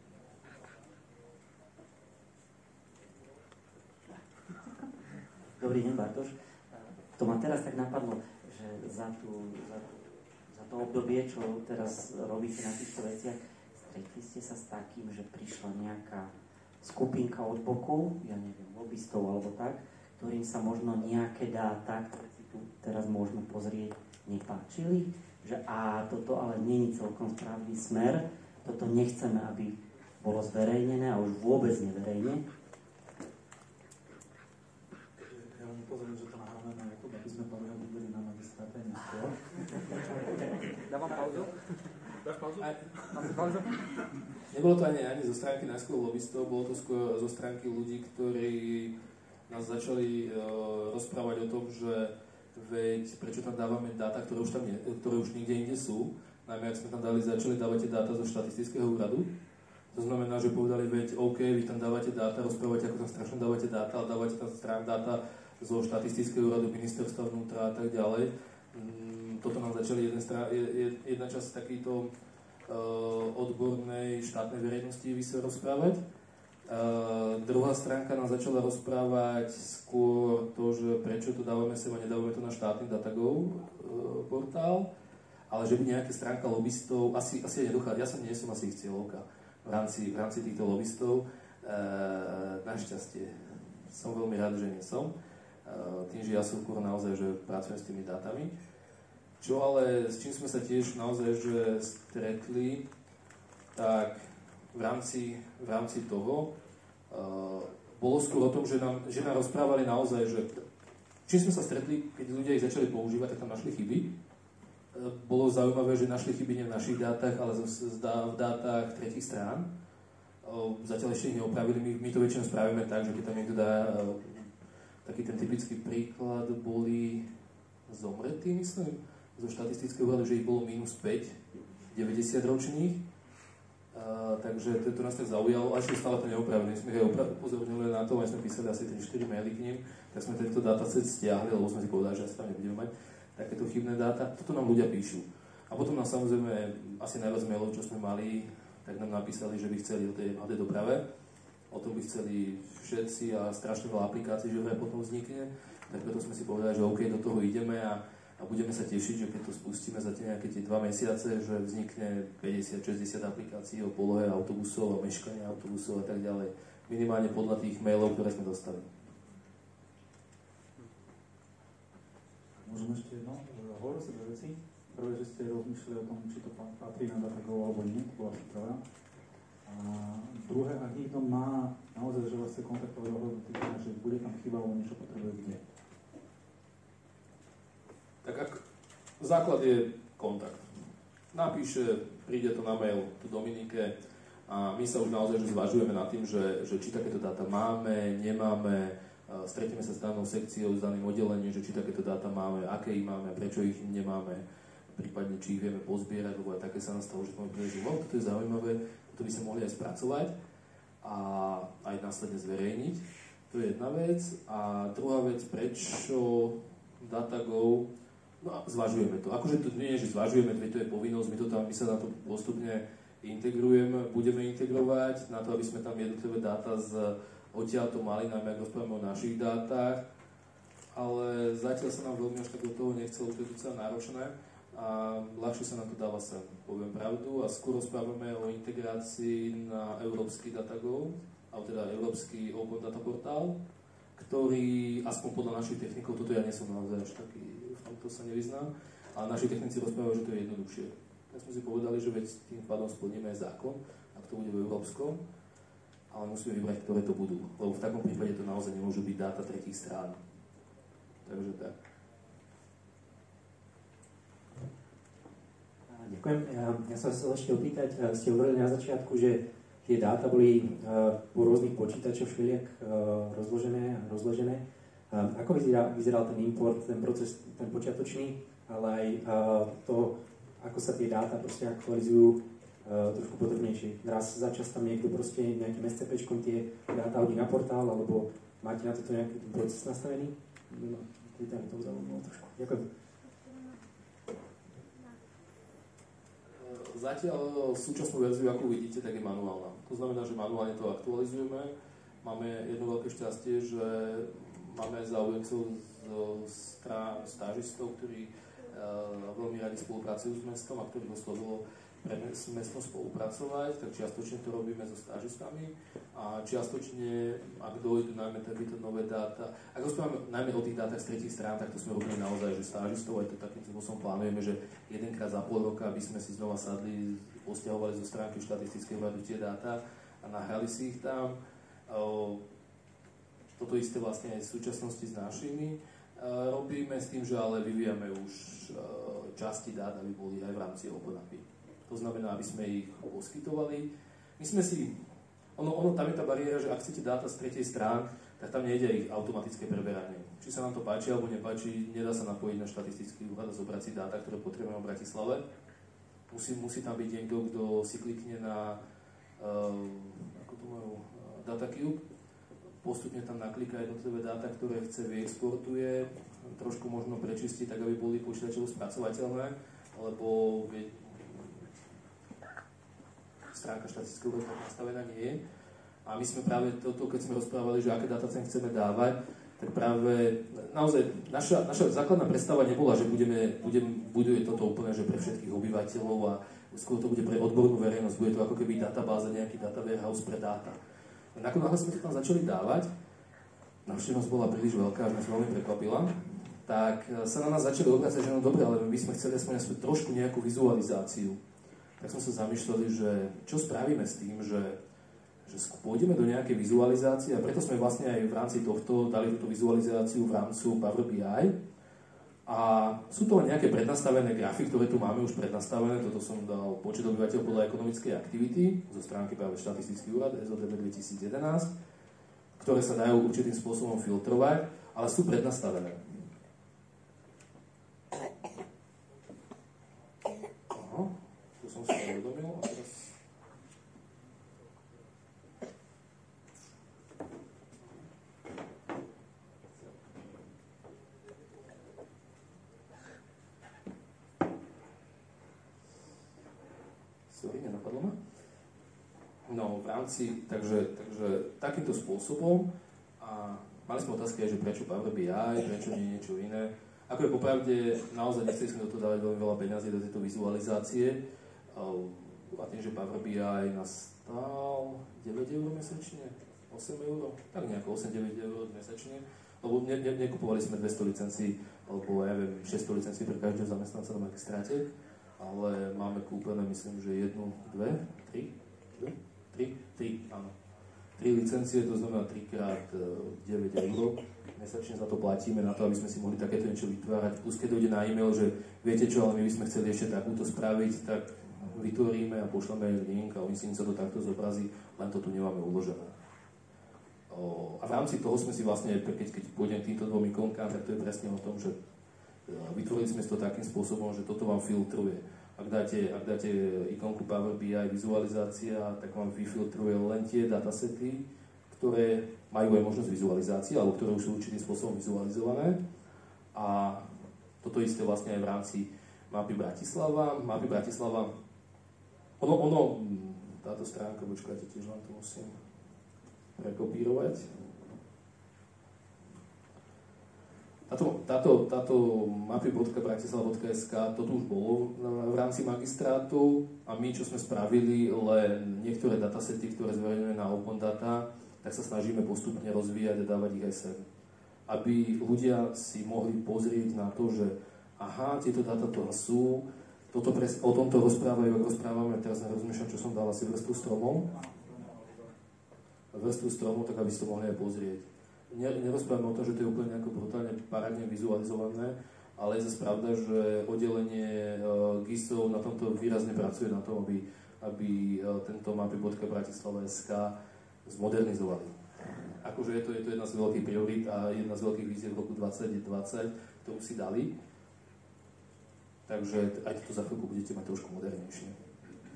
Dobrý deň, Bartoš. To ma teraz tak napadlo, že za, tú, za, za to obdobie, čo teraz robíte na týchto veciach, stretli ste sa s takým, že prišla nejaká skupinka od boku, ja neviem, lobbystov alebo tak, ktorým sa možno nejaké dáta, ktoré si tu teraz môžeme pozrieť, nepáčili, že a toto ale nie je celkom správny smer, toto nechceme, aby bolo zverejnené a už vôbec neverejne. Ja vám upozorím, že to nahráme na YouTube, aby sme povedali, že videli na magistráte neskôr. Dávam pauzu? Dáš pauzu? Máme pauzu? Nebolo to ani, ani zo stránky najskôr lobbystov, bolo to skôr zo stránky ľudí, ktorí nás začali uh, rozprávať o tom, že veď prečo tam dávame dáta, ktoré už, tam nie, ktoré už nikde inde sú. Najmä, ak sme tam dali, začali dávať dáta zo štatistického úradu. To znamená, že povedali, veď OK, vy tam dávate dáta, rozprávate, ako tam strašne dávate dáta, ale dávate tam strán dáta zo štatistického úradu, ministerstva vnútra a tak ďalej. Mm, toto nám začali jeden strá, jedna časť takýto uh, odbornej štátnej verejnosti vy sa rozprávať. Uh, druhá stránka nám začala rozprávať skôr to, že prečo to dávame sem a nedávame to na štátny datagov uh, portál, ale že by nejaká stránka lobbystov, asi, asi aj nedochádza, ja som nie som asi ich cieľovka v rámci, v rámci týchto lobbystov. Uh, našťastie som veľmi rád, že nie som. Uh, tým, že ja som skôr naozaj, že pracujem s tými dátami. Čo ale, s čím sme sa tiež naozaj, že stretli, tak v rámci, v rámci toho uh, bolo skôr o tom, že nám, že nám rozprávali naozaj, že čím sme sa stretli, keď ľudia ich začali používať, tak tam našli chyby. Bolo zaujímavé, že našli chyby nie v našich dátach, ale v dátach tretích strán. Zatiaľ ešte ich neopravili, my, my to väčšinou spravíme tak, že keď tam niekto dá, taký ten typický príklad boli zomretí, myslím, zo štatistického úradu, že ich bolo mínus päť, deväťdesiat ročných. Uh, takže to, to nás tak zaujalo, a ešte stále to neopravili. My sme ich upozornili na to, aj sme písali asi tri štyri maily k nim, tak sme tento dataset stiahli, lebo sme si povedali, že asi tam nebudeme mať takéto chybné dáta. Toto nám ľudia píšu. A potom nám samozrejme asi najviac mailov, čo sme mali, tak nám napísali, že by chceli o tej há dé doprave. O tom by chceli všetci a strašne veľa aplikácií, že vraj potom vznikne. Tak preto sme si povedali, že OK, do toho ideme a A budeme sa tešiť, že keď to spustíme za tie nejaké tie dva mesiace, že vznikne päťdesiat šesťdesiat aplikácií o polohe autobusov, o meškaní autobusov a tak ďalej. Minimálne podľa tých mailov, ktoré sme dostali. Môžeme ešte jedno? Hovoril sa dve veci. Prvé, že ste rozmýšľali o tom, či to patrí na DataGo alebo nie, to bola prvá. A druhé, ak niekto má naozaj, že vás chce kontaktovať ohľadom týka, že bude tam chyba alebo niečo potrebuje kde. Tak ak základ je kontakt. Napíše, príde to na mail tu Dominike a my sa už naozaj že zvažujeme nad tým, že, že či takéto dáta máme, nemáme, stretieme sa s danou sekciou, s daným oddelením, že či takéto dáta máme, aké ich máme, prečo ich nemáme, prípadne či ich vieme pozbierať, lebo aj také sa nastalo, že sme povedali, že no, toto je zaujímavé, toto by sme mohli aj spracovať a aj následne zverejniť. To je jedna vec. A druhá vec, prečo DataGo. No a zvažujeme to. Akože to nie je, že zvažujeme, to je povinnosť, my, to tam, my sa na to postupne integrujeme, budeme integrovať na to, aby sme tam jednotlivé dáta z odtiaľto mali, najmä ak rozprávame o našich dátach, ale zatiaľ sa nám veľmi až tak do toho nechcelo, to je docela náročné a ľahšie sa na to dáva sem, poviem pravdu, a skôr rozprávame o integrácii na európsky DataGo, alebo teda európsky Open Data Portál, ktorý, aspoň podľa našich technikov, toto ja nie som naozaj až taký, v tomto sa nevyznám, ale naši technici rozprávajú, že to je jednoduchšie. Tak sme si povedali, že veď tým pádom splníme aj zákon, ak to bude v európskom, ale musíme vybrať, ktoré to budú, lebo v takom prípade to naozaj nemôžu byť dáta tretích strán. Takže tak. Ďakujem. Ja, ja sa chcel ešte opýtať, ste hovorili na začiatku, že tie dáta boli uh, po rôznych počítačoch všelijak uh, rozložené a rozložené. Uh, ako vyzerá, vyzeral ten import, ten proces, ten počiatočný, ale aj uh, to, ako sa tie dáta proste aktualizujú uh, trošku podrobnejšie. Raz za čas tam niekto proste nejakým es cé péčkom tie dáta hodí na portál, alebo máte na toto nejaký proces nastavený? No, to je to zaujímavé trošku. Ďakujem. Zatiaľ súčasnú verziu, ako vidíte, tak je manuálna. To znamená, že manuálne to aktualizujeme. Máme jedno veľké šťastie, že máme záujemcov z strán stážistov, ktorí uh, veľmi radi spolupracujú s mestom a ktorých oslovilo pre s mestom spolupracovať, tak čiastočne to robíme so stážistami a čiastočne, ak dojdu najmä takéto nové dáta, ak rozprávame najmä o tých dátach z tretích strán, tak to sme robili naozaj, že stážistov, aj to takým spôsobom plánujeme, že jedenkrát za pol roka by sme si znova sadli, posťahovali zo stránky štatistického úradu tie dáta a nahrali si ich tam. Toto isté vlastne aj v súčasnosti s našimi robíme s tým, že ale vyvíjame už časti dát, aby boli aj v rámci Open á pé í. To znamená, aby sme ich poskytovali. My sme si, ono, ono tam je tá bariéra, že ak chcete dáta z tretej strán, tak tam nejde ich automatické preberanie. Či sa nám to páči alebo nepáči, nedá sa napojiť na štatistický úrad a zobrať si dáta, ktoré potrebujeme v Bratislave. Musí, musí tam byť niekto, kto si klikne na uh, ako to majú, uh, DataCube, postupne tam naklika jednotlivé dáta, ktoré chce, vyexportuje, trošku možno prečistiť, tak aby boli počítačovo spracovateľné, lebo stránka štatistického úradu nastavená nie je. A my sme práve toto, keď sme rozprávali, že aké dáta sem chceme dávať, tak práve naozaj naša, naša základná predstava nebola, že budeme, budem, buduje toto úplne že pre všetkých obyvateľov a skôr to bude pre odbornú verejnosť, bude to ako keby databáza, nejaký data warehouse pre dáta. Ako náhle sme to tam začali dávať, návštevnosť bola príliš veľká, až nás veľmi prekvapila, tak sa na nás začali obracať, že no dobre, ale my sme chceli aspoň trošku nejakú vizualizáciu. Tak sme sa zamýšľali, že čo spravíme s tým, že že pôjdeme do nejakej vizualizácie a preto sme vlastne aj v rámci tohto dali túto vizualizáciu v rámci Power bí aj. A sú to len nejaké prednastavené grafy, ktoré tu máme už prednastavené. Toto som dal počet obyvateľov podľa ekonomickej aktivity zo stránky práve štatistický úrad es o dé bé dvetisíc jedenásť, ktoré sa dajú určitým spôsobom filtrovať, ale sú prednastavené. Aha, tu som si uvedomil a teraz... Sorry, nenapadlo ma. No, v rámci, takže, takže takýmto spôsobom a mali sme otázky aj, že prečo Power bí aj, prečo nie niečo iné. Ako je popravde, naozaj nechceli sme do toho dávať veľmi veľa peniazí do tejto vizualizácie a tým, že Power bí aj nás stál deväť eur mesačne, osem eur, tak nejako osem deväť eur mesačne, lebo ne, ne, nekupovali sme dvesto licencií, alebo ja neviem, šesťsto licencií pre každého zamestnanca na magistráte, ale máme kúpené, myslím, že jednu, dve, tri, dve, tri, tri, áno. Tri licencie, to znamená tri krát deväť eur. Mesačne za to platíme na to, aby sme si mohli takéto niečo vytvárať. Plus keď dojde na e-mail, že viete čo, ale my by sme chceli ešte takúto spraviť, tak vytvoríme a pošleme link a oni si sa to takto zobrazí, len to tu nemáme uložené. O, a v rámci toho sme si vlastne, keď, keď pôjdem týmto dvom ikonkám, tak to je presne o tom, že vytvorili sme to takým spôsobom, že toto vám filtruje. Ak dáte, ak dáte ikonku Power bí aj vizualizácia, tak vám vyfiltruje len tie datasety, ktoré majú aj možnosť vizualizácie, alebo ktoré už sú určitým spôsobom vizualizované. A toto isté vlastne aj v rámci mapy Bratislava. Mapy Bratislava, ono, ono táto stránka, počkajte, tiež vám to musím prekopírovať. Táto, táto, táto mapy bodka bratislava bodka es ká, toto už bolo v rámci magistrátu a my, čo sme spravili, len niektoré datasety, ktoré zverejňujeme na Open Data, tak sa snažíme postupne rozvíjať a dávať ich aj sem. Aby ľudia si mohli pozrieť na to, že aha, tieto dáta tu sú, toto pres, o tomto rozprávajú, ak rozprávame, teraz nerozmýšľam, čo som dal asi vrstvu stromov. Vrstvu stromov, tak aby si to mohli aj pozrieť. Nerozprávame o tom, že to je úplne nejako brutálne parádne vizualizované, ale je zase pravda, že oddelenie GISov na tomto výrazne pracuje na tom, aby, aby tento mapy bodka bratislava bodka es ká zmodernizovali. Akože je to, je to jedna z veľkých priorít a jedna z veľkých víziev v roku dvadsať dvadsať, ktorú si dali. Takže aj to za chvíľku budete mať trošku modernejšie.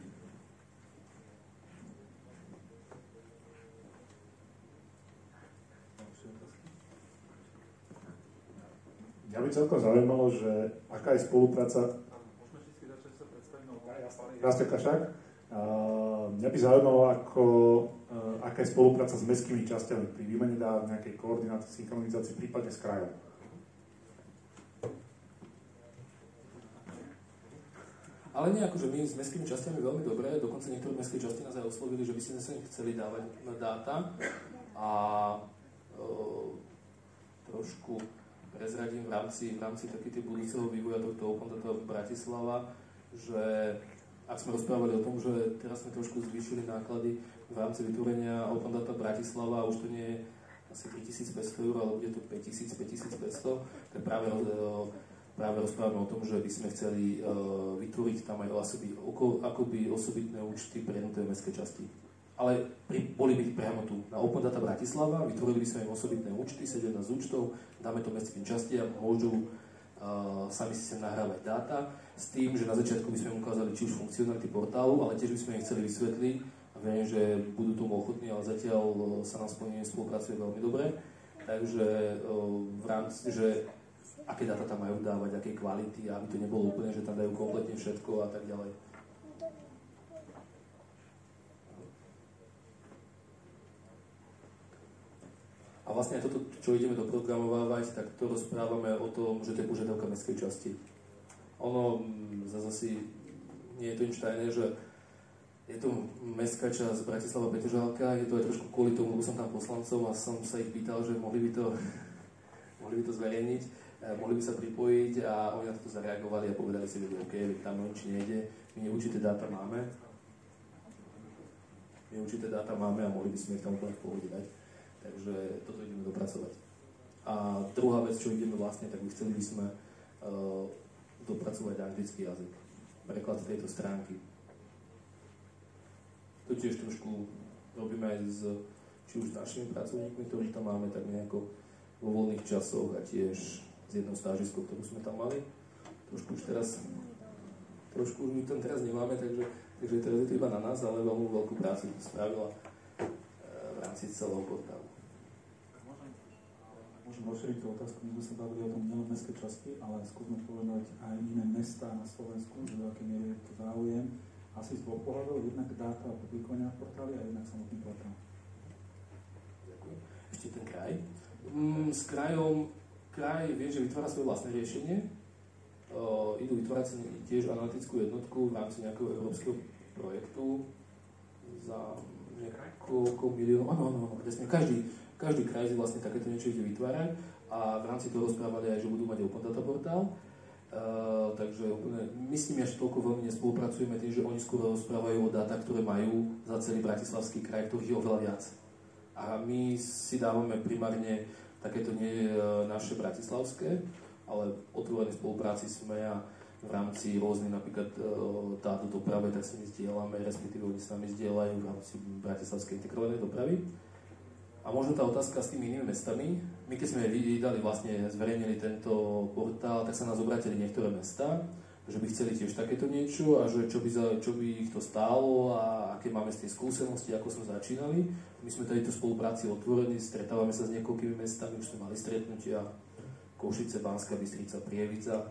Mňa by celkom zaujímalo, že aká je spolupráca... Môžeme vždy začať sa predstaviť na Rastio Kašák. Mňa by zaujímalo, ako, aká je spolupráca s mestskými časťami pri výmene dát, nejakej koordinácii, synchronizácii, prípadne s krajom. Ale nie, akože my s mestskými časťami veľmi dobré, dokonca niektoré mestské časti nás aj oslovili, že by si sa chceli dávať dáta a e, trošku prezradím v rámci, v rámci takého budúceho vývoja tohto Open Data Bratislava, že ak sme rozprávali o tom, že teraz sme trošku zvýšili náklady v rámci vytvorenia Open Data Bratislava a už to nie je asi tritisícpäťsto eur, ale bude to päťtisíc, päťtisícpäťsto, tak práve, práve rozprávame o tom, že by sme chceli vytvoriť tam aj osoby, akoby osobitné účty pre jednotlivé mestské časti. Ale pri, boli by priamo tu na Open Data Bratislava, vytvorili by sme im osobitné účty, sedemnásť účtov, dáme to mestským častiam, môžu uh, sami si sem nahrávať dáta, s tým, že na začiatku by sme im ukázali či už funkcionality portálu, ale tiež by sme ich chceli vysvetliť a viem, že budú tomu ochotní, ale zatiaľ uh, sa nám spojenie spolupracuje veľmi dobre, takže uh, v rámci, že aké dáta tam majú dávať, aké kvality, aby to nebolo úplne, že tam dajú kompletne všetko a tak ďalej. A vlastne toto, čo ideme doprogramovávať, tak to rozprávame o tom, že to je požiadavka mestskej časti. Ono zase asi nie je to nič tajné, že je to mestská časť Bratislava Petržalka, je to aj trošku kvôli tomu, lebo som tam poslancom a som sa ich pýtal, že mohli by to, mohli by to zverejniť, mohli by sa pripojiť a oni na to zareagovali a povedali si, že OK, tam nič nejde, my určité dáta máme. My určité dáta máme a mohli by sme ich tam úplne v pohode dať. Takže toto ideme dopracovať. A druhá vec, čo ideme vlastne, tak by chceli by sme uh, dopracovať anglický jazyk. Preklad tejto stránky. To tiež trošku robíme aj s, či už s našimi pracovníkmi, ktorí tam máme tak nejako vo voľných časoch a tiež s jednou stážiskou, ktorú sme tam mali. Trošku už teraz, trošku už my tam teraz nemáme, takže, takže teraz je to iba na nás, ale veľmi veľkú prácu spravila uh, v rámci celého portálu. Môžem rozšíriť tú otázku, my sme sa bavili o tom nielen mestskej časti, ale skúsme povedať aj iné mestá na Slovensku, že do akej miery je to záujem. Asi z dvoch pohľadov, jednak dáta a publikovania v portáli a jednak samotný portál. Ďakujem. Ešte ten kraj. Mm, s krajom, kraj vie, že vytvára svoje vlastné riešenie. Uh, idú vytvárať tiež analytickú jednotku v rámci nejakého európskeho projektu za niekoľko miliónov. Áno, áno, áno, presne. Každý, každý kraj si vlastne takéto niečo ide vytvárať a v rámci toho rozprávali aj, že budú mať open data portál. Uh, takže my s nimi až toľko veľmi nespolupracujeme tým, že oni skôr rozprávajú o dáta, ktoré majú za celý bratislavský kraj, ktorých je oveľa viac. A my si dávame primárne, takéto nie je naše bratislavské, ale otvorené spolupráci sme a v rámci rôznych napríklad dát o doprave, tak si my zdieľame, respektíve oni s nami zdieľajú v rámci bratislavskej integrovanej dopravy. A možno tá otázka s tými inými mestami. My keď sme vydali, vlastne zverejnili tento portál, tak sa nás obratili niektoré mestá, že by chceli tiež takéto niečo a že čo by, za, čo by ich to stálo a aké máme z tej skúsenosti, ako sme začínali. My sme tady tu spolupráci otvorení, stretávame sa s niekoľkými mestami, už sme mali stretnutia Košice, Banská Bystrica, Prievidza,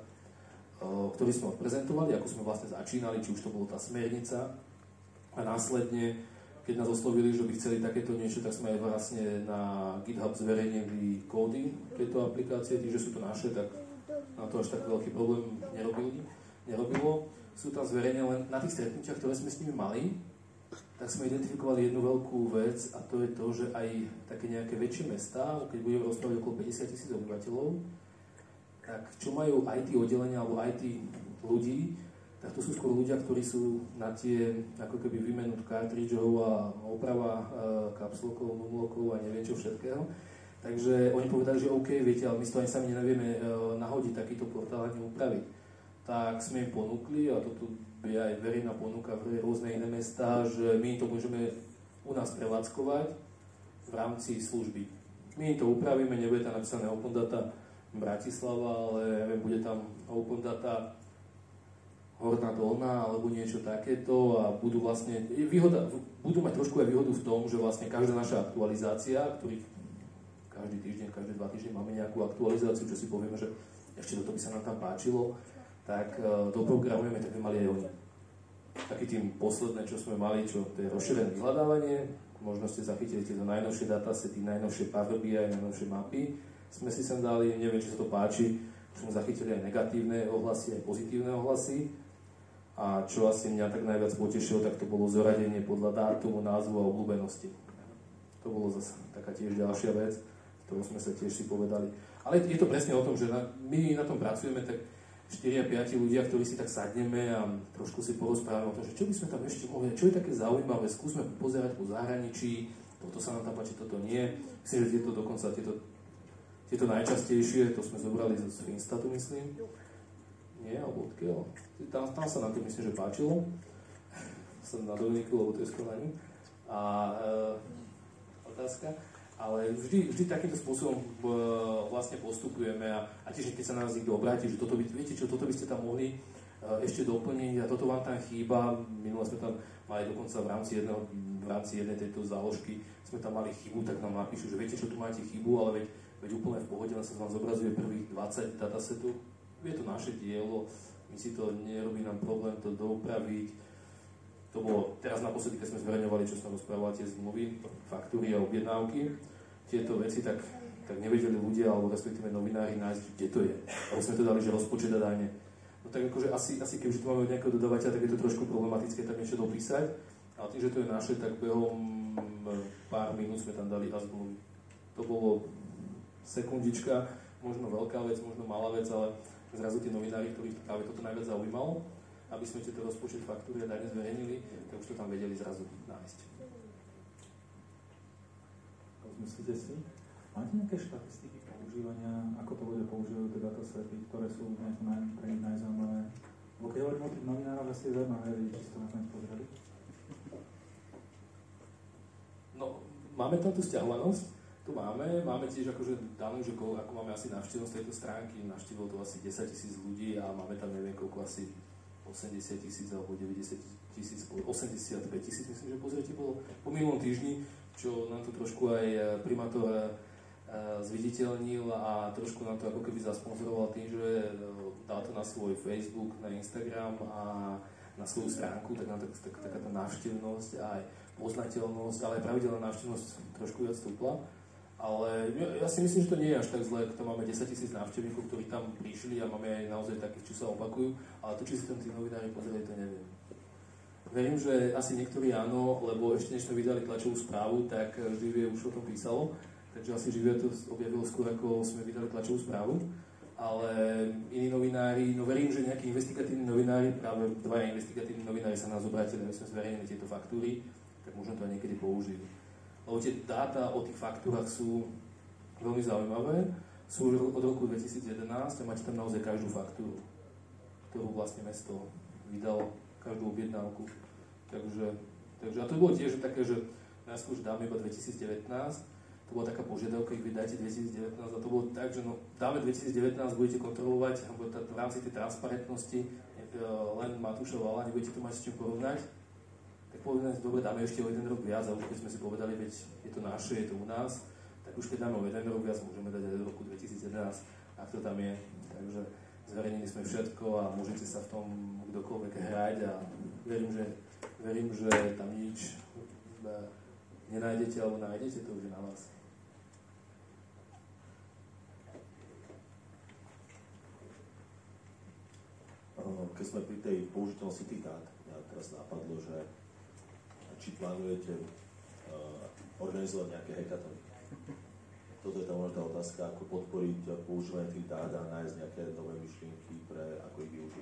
ktorý sme odprezentovali, ako sme vlastne začínali, či už to bolo tá smernica. A následne keď nás oslovili, že by chceli takéto niečo, tak sme aj vlastne na GitHub zverejnili kódy tejto aplikácie, tým, že sú to naše, tak na to až tak veľký problém nerobili, nerobilo. Sú tam zverejnené len na tých stretnutiach, ktoré sme s nimi mali, tak sme identifikovali jednu veľkú vec a to je to, že aj také nejaké väčšie mestá, keď budeme rozprávať okolo päťdesiat tisíc obyvateľov, tak čo majú í té oddelenia alebo í té ľudí, tak to sú skôr ľudia, ktorí sú na tie ako keby výmenu kartridžov a oprava e, kapslokov, numlokov a neviem čo všetkého. Takže oni povedali, že OK, viete, ale my si to ani sami nevieme e, nahodiť takýto portál ani upraviť. Tak sme im ponúkli, a toto je aj verejná ponuka v rôzne iné mestá, že my to môžeme u nás prevádzkovať v rámci služby. My im to upravíme, nebude tam napísané Open Data Bratislava, ale neviem, bude tam Open Data Horná Dolná alebo niečo takéto a budú vlastne, výhoda, budú mať trošku aj výhodu v tom, že vlastne každá naša aktualizácia, ktorý každý týždeň, každé dva týždne máme nejakú aktualizáciu, čo si povieme, že ešte toto by sa nám tam páčilo, tak doprogramujeme, tak by mali aj oni. Taký tým posledné, čo sme mali, čo to je rozšírené vyhľadávanie, možno ste zachytili tieto najnovšie datasety, najnovšie Power bí aj najnovšie mapy, sme si sem dali, neviem, či sa to páči, už sme zachytili aj negatívne ohlasy, aj pozitívne ohlasy. A čo asi mňa tak najviac potešilo, tak to bolo zoradenie podľa dátumu, názvu a obľúbenosti. To bolo zase taká tiež ďalšia vec, ktorú sme sa tiež si povedali. Ale je to presne o tom, že na, my na tom pracujeme tak štyri päť ľudia, ktorí si tak sadneme a trošku si porozprávame o tom, že čo by sme tam ešte mohli, čo je také zaujímavé, skúsme pozerať po zahraničí, toto sa nám tam páči, toto nie. Myslím, že tieto dokonca, tieto, tieto najčastejšie, to sme zobrali z Finstatu, myslím. Nie, alebo odkiaľ. Tam, tam sa nám to myslím, že páčilo. Som na Dominiku, lebo to je skôr na ňu. A e, otázka. Ale vždy, vždy takýmto spôsobom e, vlastne postupujeme a, a tiež keď sa na nás niekto obráti, že toto by, viete čo, toto by ste tam mohli e, ešte doplniť a toto vám tam chýba. Minule sme tam mali dokonca v rámci, jedného, v rámci jednej tejto záložky sme tam mali chybu, tak nám napíšu, že viete čo, tu máte chybu, ale veď, veď úplne v pohode, len sa vám zobrazuje prvých dvadsať datasetov. Je to naše dielo, my si to nerobí nám problém to doupraviť. To bolo teraz naposledy, keď sme zverejňovali, čo sme rozprávali, tie zmluvy, faktúry a objednávky. Tieto veci tak, tak nevedeli ľudia, alebo respektíve novinári nájsť, kde to je. Alebo sme to dali, že rozpočet a dane. No tak akože asi, asi keďže tu máme od nejakého dodávateľa, tak je to trošku problematické tam niečo dopísať. Ale tým, že to je naše, tak behom pár minút sme tam dali a zmluvy. To bolo sekundička, možno veľká vec, možno malá vec, ale zrazu tí novinári, ktorých práve toto najviac zaujímalo, aby sme tieto rozpočet faktúry a dane zverejnili, tak už to tam vedeli zrazu nájsť. myslíte si? Máte nejaké štatistiky používania, ako to ľudia používajú tie datasety, ktoré sú nejaké naj, pre nich najzaujímavé? Lebo keď hovorím o tých novinároch, asi je zaujímavé, či si to nakoniec pozreli. No, máme tam tú sťahovanosť, tu máme, máme tiež akože danú, že ako máme asi návštevnosť tejto stránky, navštívilo to asi desaťtisíc ľudí a máme tam neviem koľko, asi osemdesiat tisíc alebo deväťdesiat tisíc, osemdesiatpäť tisíc, myslím, že pozrite bolo po minulom týždni, čo nám tu trošku aj primátor zviditeľnil a trošku nám to ako keby zasponzoroval tým, že dal to na svoj Facebook, na Instagram a na svoju stránku, tak nám tak, tak, taká tá návštevnosť a aj poznateľnosť, ale aj pravidelná návštevnosť trošku viac stúpla. Ale ja, ja si myslím, že to nie je až tak zle, tam máme desaťtisíc návštevníkov, ktorí tam prišli a máme aj naozaj takých, čo sa opakujú, ale to, či si tam tí novinári pozreli, to neviem. Verím, že asi niektorí áno, lebo ešte než sme vydali tlačovú správu, tak Živie už o tom písalo, takže asi Živie to objavilo skôr, ako sme vydali tlačovú správu. Ale iní novinári, no verím, že nejakí investigatívni novinári, práve dvaja investigatívni novinári sa nás obratili, aby sme zverejnili tieto faktúry, tak možno to aj niekedy použijú. Lebo tie dáta o tých faktúrach sú veľmi zaujímavé, sú od roku dvetisíc jedenásť a máte tam naozaj každú faktúru, ktorú vlastne mesto vydalo, každú objednávku. Takže, takže a to bolo tiež také, že najskôr, že dáme iba dvetisíc devätnásť, to bola taká požiadavka, ich vydajte dvetisíc devätnásť a to bolo tak, že no, dáme dvetisíc devätnásť, budete kontrolovať, alebo v rámci tej transparentnosti len Matúša Vala, nebudete to mať s čím porovnať, tak povedali, dobre, dáme ešte o jeden rok viac a už keď sme si povedali, veď je to naše, je to u nás, tak už keď dáme o jeden rok viac, môžeme dať aj do roku dvetisíc jedenásť, ak to tam je. Takže zverejnili sme všetko a môžete sa v tom kdokoľvek hrať a verím, že, verím, že tam nič nenájdete alebo nájdete, to už je na vás. Keď sme pri tej použiteľnosti tých dát, mňa teraz napadlo, že či plánujete uh, organizovať nejaké hackathony. Toto je tá možná otázka, ako podporiť používanie tých dát a nájsť nejaké nové myšlienky pre ako ich využiť.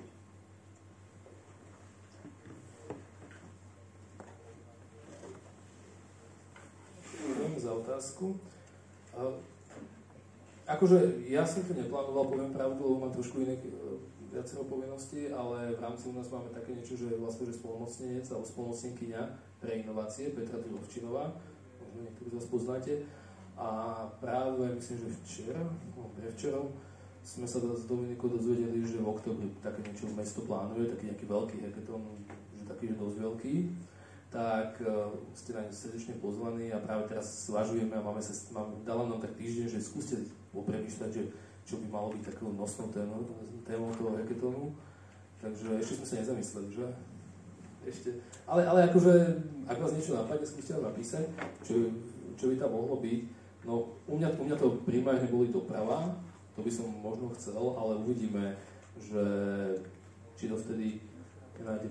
Ďakujem za otázku. Uh, akože ja som to neplánoval, poviem pravdu, lebo mám trošku iné viacero povinností, ale v rámci u nás máme také niečo, že vlastne, že spolnomocnenec alebo spolnomocnenkyňa pre inovácie, Petra Turovčinová, možno niektorí z vás poznáte. A práve, myslím, že včera, no prevčerom, sme sa s Dominikou dozvedeli, že v oktobri také niečo mesto plánuje, taký nejaký veľký hackathon, že taký je dosť veľký. Tak uh, ste na ne srdečne pozvaní a práve teraz zvažujeme a máme sa, mám, dala nám tak týždeň, že skúste popremýšľať, že čo by malo byť takou nosnou témou, témou toho hackathonu. Takže ešte sme sa nezamysleli, že? Ešte. Ale, ale akože, ak vás niečo napadne, skúste nám napísať, čo, čo by tam mohlo byť. No, u mňa, u mňa to primárne boli doprava, to by som možno chcel, ale uvidíme, že či to vtedy nájde.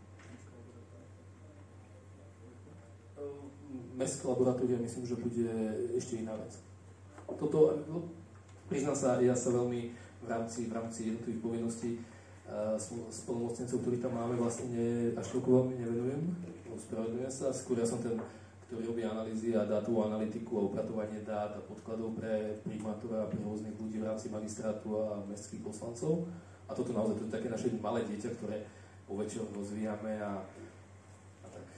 Mestské laboratória, myslím, že bude ešte iná vec. Toto, priznám sa, ja sa veľmi v rámci, v rámci jednotlivých povinností uh, spolnomocnencov, ktorí tam máme, vlastne ne, až toľko veľmi nevenujem. Ospravedlňujem sa, skôr ja som ten, ktorý robí analýzy a dátovú analytiku a upratovanie dát a podkladov pre primátora a pre rôznych ľudí v rámci magistrátu a mestských poslancov. A toto naozaj, to je také naše malé dieťa, ktoré po večeroch rozvíjame a, a tak.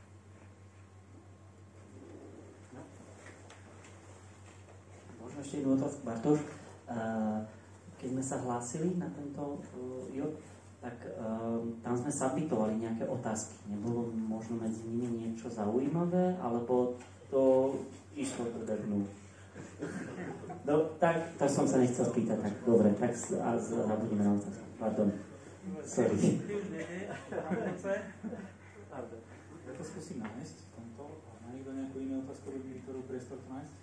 Možno ešte jednu otázku, Bartoš. Keď sme sa hlásili na tento jo, tak tam sme submitovali nejaké otázky. Nebolo možno medzi nimi niečo zaujímavé, alebo to išlo prebehnú? No, tak, tak som sa nechcel spýtať. Tak, dobre, tak a zabudíme na otázku. Pardon. Sorry. Ja to skúsim nájsť v tomto. Má niekto nejakú inú otázku, ktorú priestor to nájsť?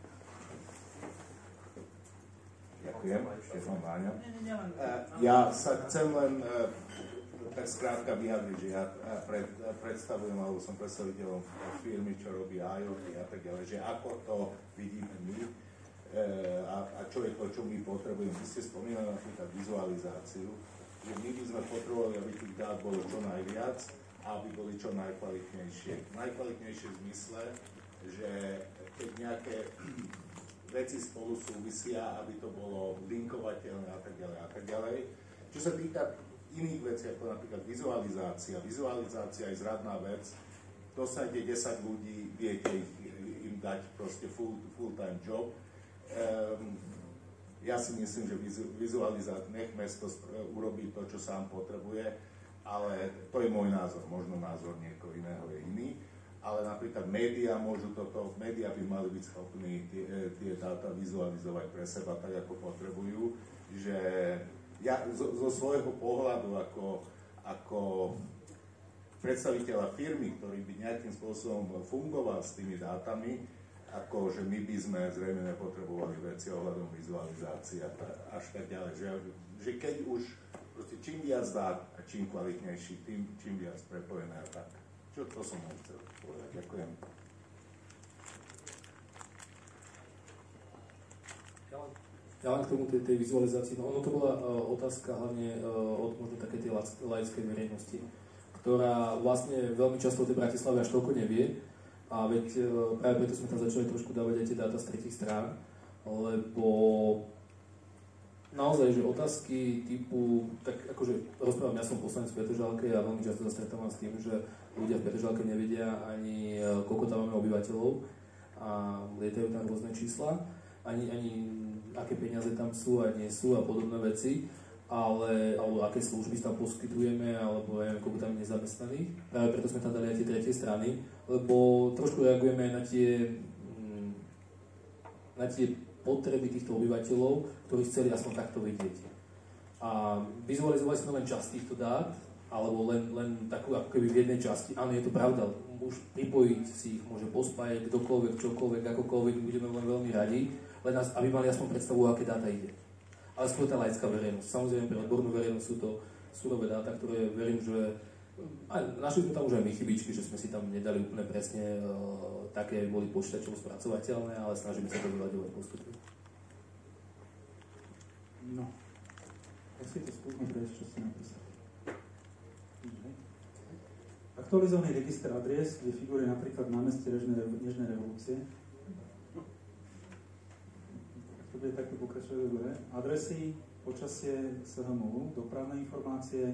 Ďakujem, Štefan Váňa. Ja sa chcem len tak skrátka vyjadriť, že ja pred, predstavujem, alebo som predstaviteľom firmy, čo robí IoT a tak ďalej, že ako to vidíme my a, a čo je to, čo my potrebujeme. Vy ste spomínali napríklad vizualizáciu, že my by sme potrebovali, aby tých dát bolo čo najviac a aby boli čo najkvalitnejšie. Najkvalitnejšie v zmysle, že keď nejaké veci spolu súvisia, aby to bolo linkovateľné a tak ďalej a tak ďalej. Čo sa týka iných vecí, ako napríklad vizualizácia, vizualizácia je zradná vec, dosaďte desať ľudí, viete ich, im dať proste full, full-time job. Um, ja si myslím, že vizualizácia, nech mesto urobí to, čo sám potrebuje, ale to je môj názor, možno názor niekoho iného je iný. Ale napríklad médiá môžu toto, médiá by mali byť schopní tie, tie dáta vizualizovať pre seba tak, ako potrebujú, že ja zo, zo svojho pohľadu ako, ako predstaviteľa firmy, ktorý by nejakým spôsobom fungoval s tými dátami, ako že my by sme zrejme nepotrebovali veci ohľadom vizualizácie až tak ďalej, že, že keď už proste čím viac dát a čím kvalitnejší, tým čím viac prepojené a tak. Čo to som vám chcel povedať. Ďakujem. Ja len k tomu tej, tej vizualizácii, no ono to bola uh, otázka hlavne uh, od možno také tej laickej verejnosti, ktorá vlastne veľmi často o tej Bratislave až toľko nevie a veď uh, práve preto sme tam začali trošku dávať aj tie dáta z tretích strán, lebo naozaj, že otázky typu, tak akože rozprávam, ja som poslanec v Petržalke a veľmi často sa stretávam s tým, že ľudia v Petržalke nevedia ani koľko tam máme obyvateľov a lietajú tam rôzne čísla, ani, ani aké peniaze tam sú a nie sú a podobné veci, ale, alebo aké služby tam poskytujeme, alebo ja neviem, koľko tam je nezamestnaných. Práve preto sme tam dali aj tie tretie strany, lebo trošku reagujeme aj na tie, na tie potreby týchto obyvateľov, ktorí chceli aspoň takto vidieť. A vizualizovali sme len časť týchto dát, alebo len, len takú ako keby v jednej časti. Áno, je to pravda, už pripojiť si ich môže pospájať kdokoľvek, čokoľvek, akokoľvek, budeme len veľmi radi, len nás, aby mali aspoň predstavu, aké dáta ide. Ale skôr tá laická verejnosť. Samozrejme, pre odbornú verejnosť sú to surové dáta, ktoré verím, že aj, našli sme tam už aj my chybičky, že sme si tam nedali úplne presne uh, také, aby boli počítačovo spracovateľné, ale snažíme sa to vyľaďovať postupne. No, ja si to skúsme prejsť, čo ste napísali. Aktualizovaný register adries, kde figuruje napríklad námestie Nežnej revolúcie. To bude také pokračovať dobre. Adresy, počasie es há em u, dopravné informácie,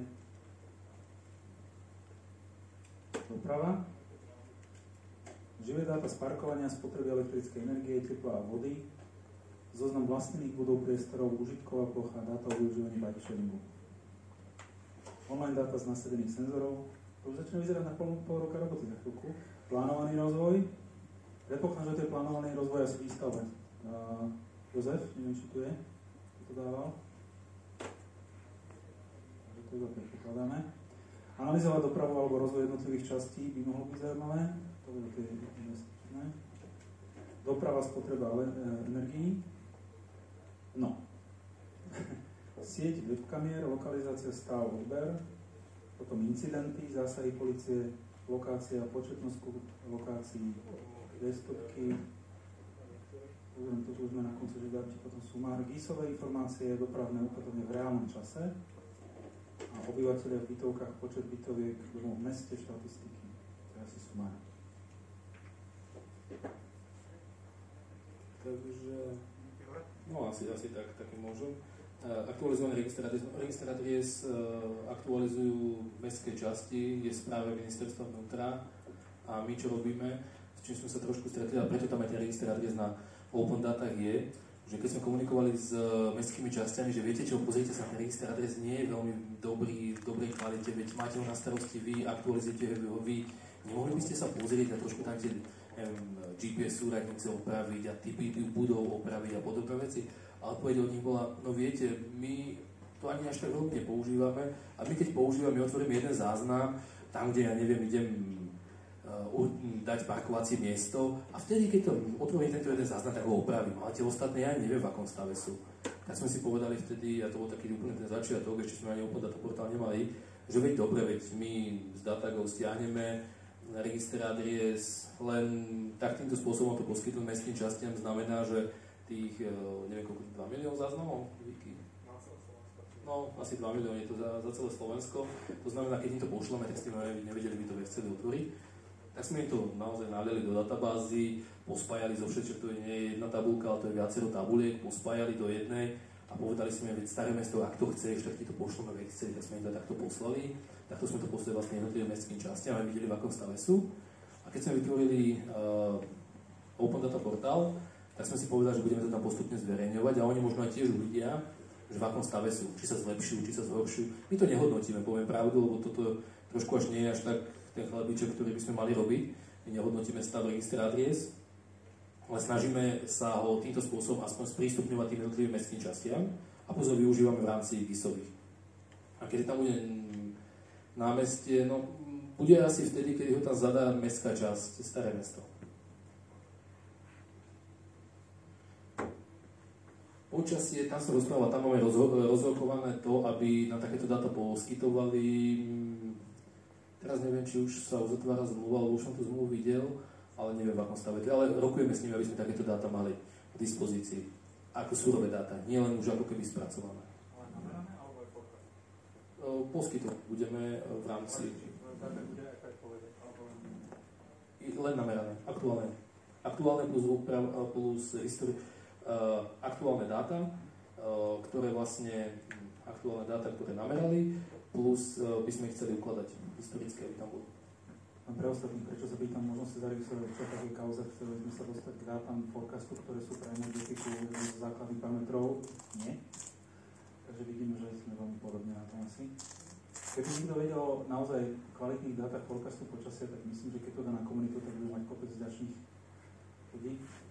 doprava, živé dáta z parkovania, spotreby elektrickej energie, tepla a vody, zoznam vlastnených budov, priestorov, užitková plocha, dáta o využívaní bike sharingu. Online dáta z nasadených senzorov, to už začne vyzerať na pol, pol roka roboty za chvíľku. Plánovaný rozvoj, predpokladám, že to je plánovaný rozvoj asi výstavbe. Uh, Jozef, neviem, či tu je, kto to dával. Takže to iba predpokladáme. Analyzovať dopravu alebo rozvoj jednotlivých častí by mohlo byť zaujímavé. To bude tie investičné. Doprava, spotreba energií. No. Sieť webkamier, lokalizácia, stav, odber. Potom incidenty, zásahy polície, lokácia, početnosť lokácií, destupky. Pozriem to, že už sme na konci, že dáte potom sumár. Gísové informácie, dopravné ukatovne v reálnom čase. A obyvateľia v bytovkách, počet bytoviek v meste, štatistiky. To je asi sumár. Takže, no asi, asi tak, taký môžem. Aktualizovaný register adries aktualizujú mestské časti, je správe ministerstva vnútra a my čo robíme, s čím sme sa trošku stretli, a preto tam aj ten register adries na open datách je, že keď sme komunikovali s mestskými časťami, že viete čo, pozrite sa, ten register adres nie je veľmi dobrý, v dobrej kvalite, veď máte ho na starosti vy, aktualizujete ho vy, nemohli by ste sa pozrieť a trošku tam tie gé pé es súradnice opraviť a typy budov opraviť a podobné veci. A odpoveď od nich bola, no viete, my to ani až tak veľmi nepoužívame a my keď používame, otvoríme jeden záznam, tam, kde ja neviem, idem uh, dať parkovacie miesto a vtedy, keď to otvorím tento jeden záznam, tak ho opravím. Ale tie ostatné ja neviem, v akom stave sú. Tak sme si povedali vtedy, a to bol taký úplne ten začiatok, ešte sme ani úplne dataportál nemali, že veď dobre, veď my z Datagov stiahneme na register adries, len tak týmto spôsobom to poskytnúť mestským častiam znamená, že tých, neviem koľko, dva miliónov záznamov? No, asi dva milióny je to za, za celé Slovensko. To znamená, keď im to pošleme, tak ste nevedeli by to v Exceli otvoriť. tak sme im to naozaj naliali do databázy, pospájali zo všetko, to nie je jedna tabulka, ale to je viacero tabuliek, pospájali do jednej a povedali sme, veď Staré Mesto, ak to chceš, tak ti to pošleme v Exceli, tak sme im to takto poslali. Takto sme to poslali vlastne jednotlivým mestským častiam a videli, v akom stave sú. A keď sme vytvorili uh, Open Data portál, tak sme si povedali, že budeme to tam postupne zverejňovať a oni možno aj tiež uvidia, že v akom stave sú, či sa zlepšujú, či sa zhoršujú. My to nehodnotíme, poviem pravdu, lebo toto trošku až nie je až tak ten chlebiček, ktorý by sme mali robiť. My nehodnotíme stav registra adries, ale snažíme sa ho týmto spôsobom aspoň sprístupňovať tým jednotlivým mestským častiam a pozor využívame v rámci GISových. A keď tam bude námestie, no bude asi vtedy, keď ho tam zadá mestská časť, Staré Mesto. Počasie, tam sa rozpráva, tam máme rozrokované to, aby na takéto dáta poskytovali. Teraz neviem, či už sa uzatvára zmluva, alebo už som tú zmluvu videl, ale neviem v akom stave. Ale rokujeme s nimi, aby sme takéto dáta mali k dispozícii. Ako surové dáta, nie len už ako keby spracované. Ale namerané, alebo aj forecast? Poskytovať budeme v rámci... Len namerané, aktuálne. Aktuálne plus, uprav, plus histori- uh, aktuálne dáta, uh, ktoré vlastne, aktuálne dáta, ktoré namerali, plus uh, by sme ich chceli ukladať historické, aby tam boli. A pre ostatných, prečo sa pýtam, možno si zaregistrovať v takej kauze, chceli sme sa dostať k dátam forecastu, ktoré sú pre energetiku z základných parametrov? Nie. Takže vidíme, že sme veľmi podobne na tom asi. Keby niekto vedel o naozaj kvalitných dátach forecastu počasia, tak myslím, že keď to dá na komunitu, tak budeme mať kopec ďalších ľudí.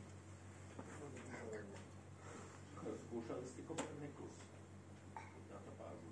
Skúšali ste Copernicus? Databázu?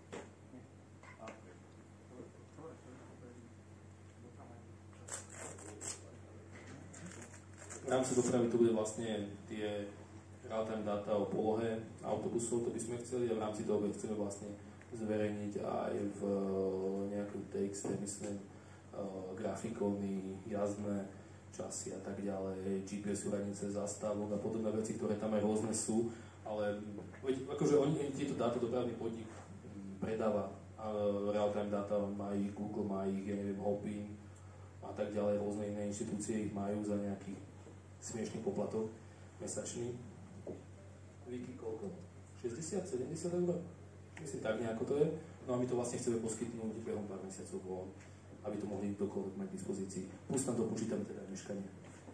V rámci dopravy to bude vlastne tie real-time dáta o polohe autobusov, to by sme chceli, a v rámci toho chceme vlastne zverejniť aj v nejakom texte, myslím, grafikóny, jazdné časy a tak ďalej, G P S úradnice, zastávok a podobné veci, ktoré tam aj rôzne sú, ale akože oni, tieto dáta dopravný podnik predáva, real-time dáta má ich Google, má ich, ja neviem, Hopin a tak ďalej, rôzne iné inštitúcie ich majú za nejaký smiešný poplatok mesačný. Wiki koľko? šesťdesiat sedemdesiat eur? Myslím, tak nejako to je. No a my to vlastne chceme poskytnúť behom pár mesiacov von, aby to mohli kdokoľvek mať k dispozícii. Plus tam to počítame teda meškanie.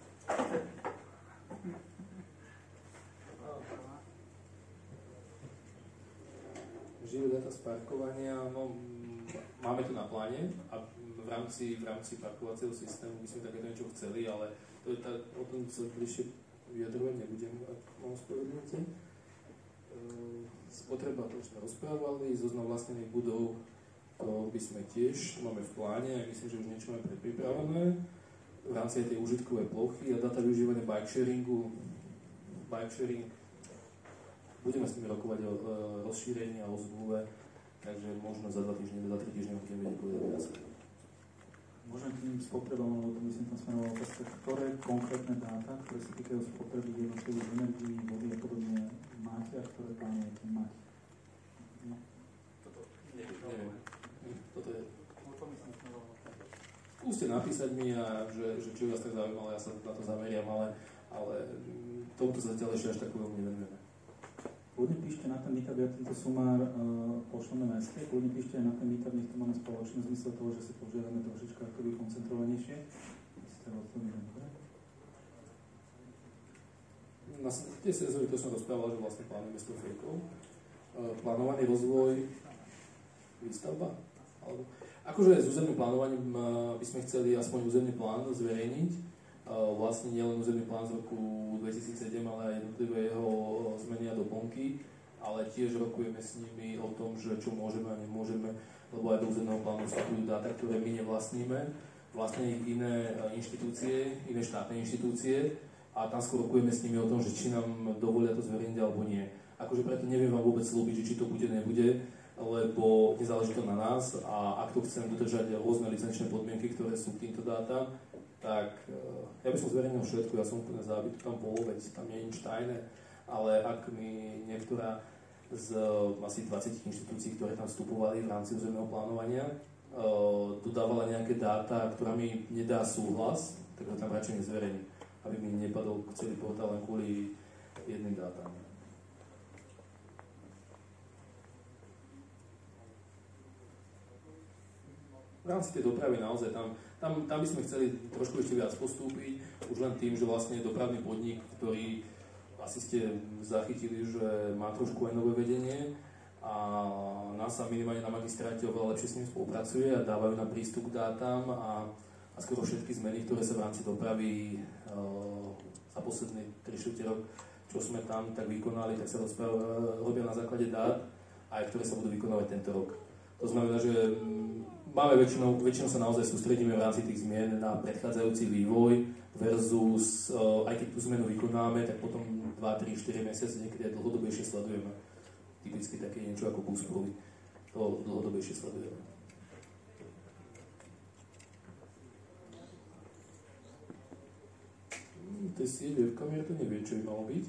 Živé data z parkovania, no máme to na pláne a v rámci, v rámci parkovacieho systému by sme takéto niečo chceli, ale to je tá, o tom sa bližšie vyjadrovať nebudem, ak mám spravedlniť. Spotreba, to už sme rozprávali, zoznam vlastnených budov, to by sme tiež máme v pláne, a myslím, že už niečo máme predpripravené v rámci tej užitkovej plochy a data využívania bike sharingu. Bike sharing, budeme s nimi rokovať o e, rozšírení a o zmluve, takže možno za dva týždne, za tri týždne budeme vedieť povedať viac. Môžem tým spotrebom, lebo to by som tam smeroval otázka, ktoré konkrétne dáta, ktoré sa týkajú spotreby jednotlivých energií, vody a podobne máte a ktoré plánujete mať? No. Toto neviem. Toto je... Skúste napísať mi, a že, že čo vás tak zaujímalo, ja sa na to zameriam, ale, ale tomuto zatiaľ ešte až takú veľmi nevenujeme. Kľudne píšte na ten meetup, ja tento sumár uh, pošleme meste, kľudne píšte aj na ten meetup, nech to máme spoločný zmysel toho, že si požiadame trošička akoby koncentrovanejšie. Myslíte, o tom idem, dobre? Na tie senzory, to som rozprával, že vlastne plánujeme sto fejkov. Uh, plánovaný rozvoj, výstavba, alebo... Akože s územným plánovaním by sme chceli aspoň územný plán zverejniť. Vlastne nielen územný plán z roku dvetisícsedem, ale aj jednotlivé jeho zmeny a doplnky. Ale tiež rokujeme s nimi o tom, že čo môžeme a nemôžeme, lebo aj do územného plánu vstupujú dáta, ktoré my nevlastníme. Vlastne ich iné inštitúcie, iné štátne inštitúcie. A tam skôr rokujeme s nimi o tom, že či nám dovolia to zverejniť alebo nie. Akože preto neviem vám vôbec slúbiť, že či to bude, nebude, lebo nezáleží to na nás a ak tu chcem dodržať rôzne licenčné podmienky, ktoré sú k týmto dátam, tak ja by som zverejnil všetko, ja som úplne za, aby to tam bolo, veď tam nie je nič tajné, ale ak mi niektorá z asi dvadsať inštitúcií, ktoré tam vstupovali v rámci územného plánovania, dodávala nejaké dáta, ktorá mi nedá súhlas, tak ho tam radšej nezverejním, aby mi nepadol celý portál len kvôli jedným dátam. V rámci tej dopravy naozaj tam, tam, tam by sme chceli trošku ešte viac postúpiť, už len tým, že vlastne dopravný podnik, ktorý asi ste zachytili, že má trošku aj nové vedenie a nás sa minimálne na magistráte oveľa lepšie s ním spolupracuje a dávajú nám prístup k dátam a, a skoro všetky zmeny, ktoré sa v rámci dopravy uh, za posledný tri štyri rok, čo sme tam tak vykonali, tak sa rozpráv, robia na základe dát, aj ktoré sa budú vykonávať tento rok. To znamená, že máme väčšinou, väčšinou sa naozaj sústredíme v rámci tých zmien na predchádzajúci vývoj versus, uh, aj keď tú zmenu vykonáme, tak potom dva, tri, štyri mesiace niekedy aj dlhodobejšie sledujeme. Typicky také niečo ako Busproomy. To dlhodobejšie sledujeme. Hmm, to je sieť webkamier, to nevie, čo by malo byť.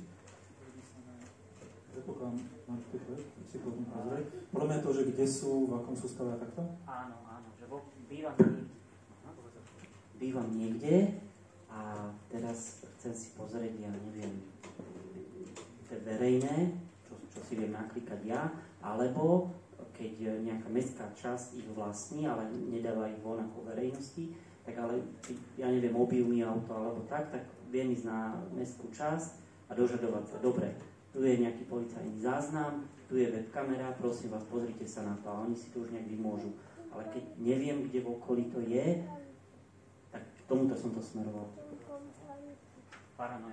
Predpokladám, si potom pozrieť. Podľa mňa to, že kde sú, v akom sú stave a takto? Áno, áno, že vo, bývam, niekde, bývam niekde a teraz chcem si pozrieť, ja neviem, to je verejné, čo, čo si viem naklikať ja, alebo keď nejaká mestská časť ich vlastní, ale nedáva ich von ako verejnosti, tak ale keď, ja neviem, mobil mi auto alebo tak, tak viem ísť na mestskú časť a dožadovať sa. Dobre, tu je nejaký policajný záznam, tu je webkamera, prosím vás, pozrite sa na to a oni si to už nejak vymôžu. Ale keď neviem, kde v okolí to je, tak k tomuto som to smeroval. Paranoja.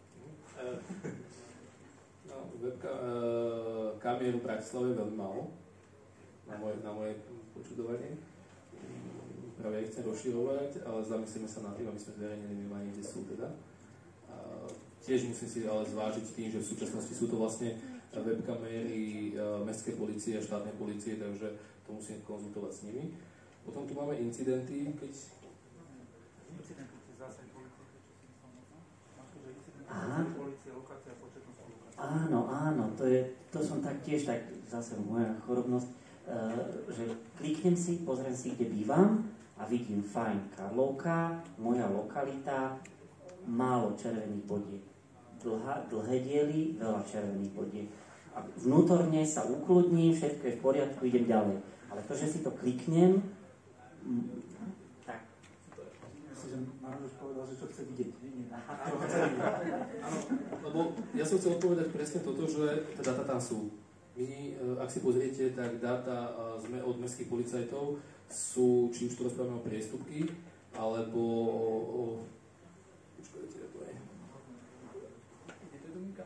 No, webka, uh, kamier v Bratislave veľmi málo, na moje, na moje počudovanie. Práve ich chcem rozširovať, ale zamyslíme sa nad tým, aby sme zverejnili minimálne, kde sú teda. Uh, tiež musím si ale zvážiť tým, že v súčasnosti sú to vlastne webkamery uh, mestskej polície a štátnej polície, takže to musím konzultovať s nimi. Potom tu máme incidenty, keď... Incidenty zase polície, Aha. Áno, áno, to, je, to som tak tiež tak zase moja chorobnosť, uh, že kliknem si, pozriem si, kde bývam a vidím, fajn, Karlovka, moja lokalita, málo červených bodiek. Dlhá, dlhé diely, veľa červených bodiek. A vnútorne sa ukludním, všetko je v poriadku, idem ďalej. Ale to, že si to kliknem, m, tak. Myslím, že Maroš už povedal, že čo chce vidieť. Áno, lebo ja som chcel odpovedať presne toto, že tie dáta tam sú. My, ak si pozriete, tak dáta od mestských policajtov sú, či už to rozprávame o priestupky, alebo o... o počkajte, ako je. Je to Dominika?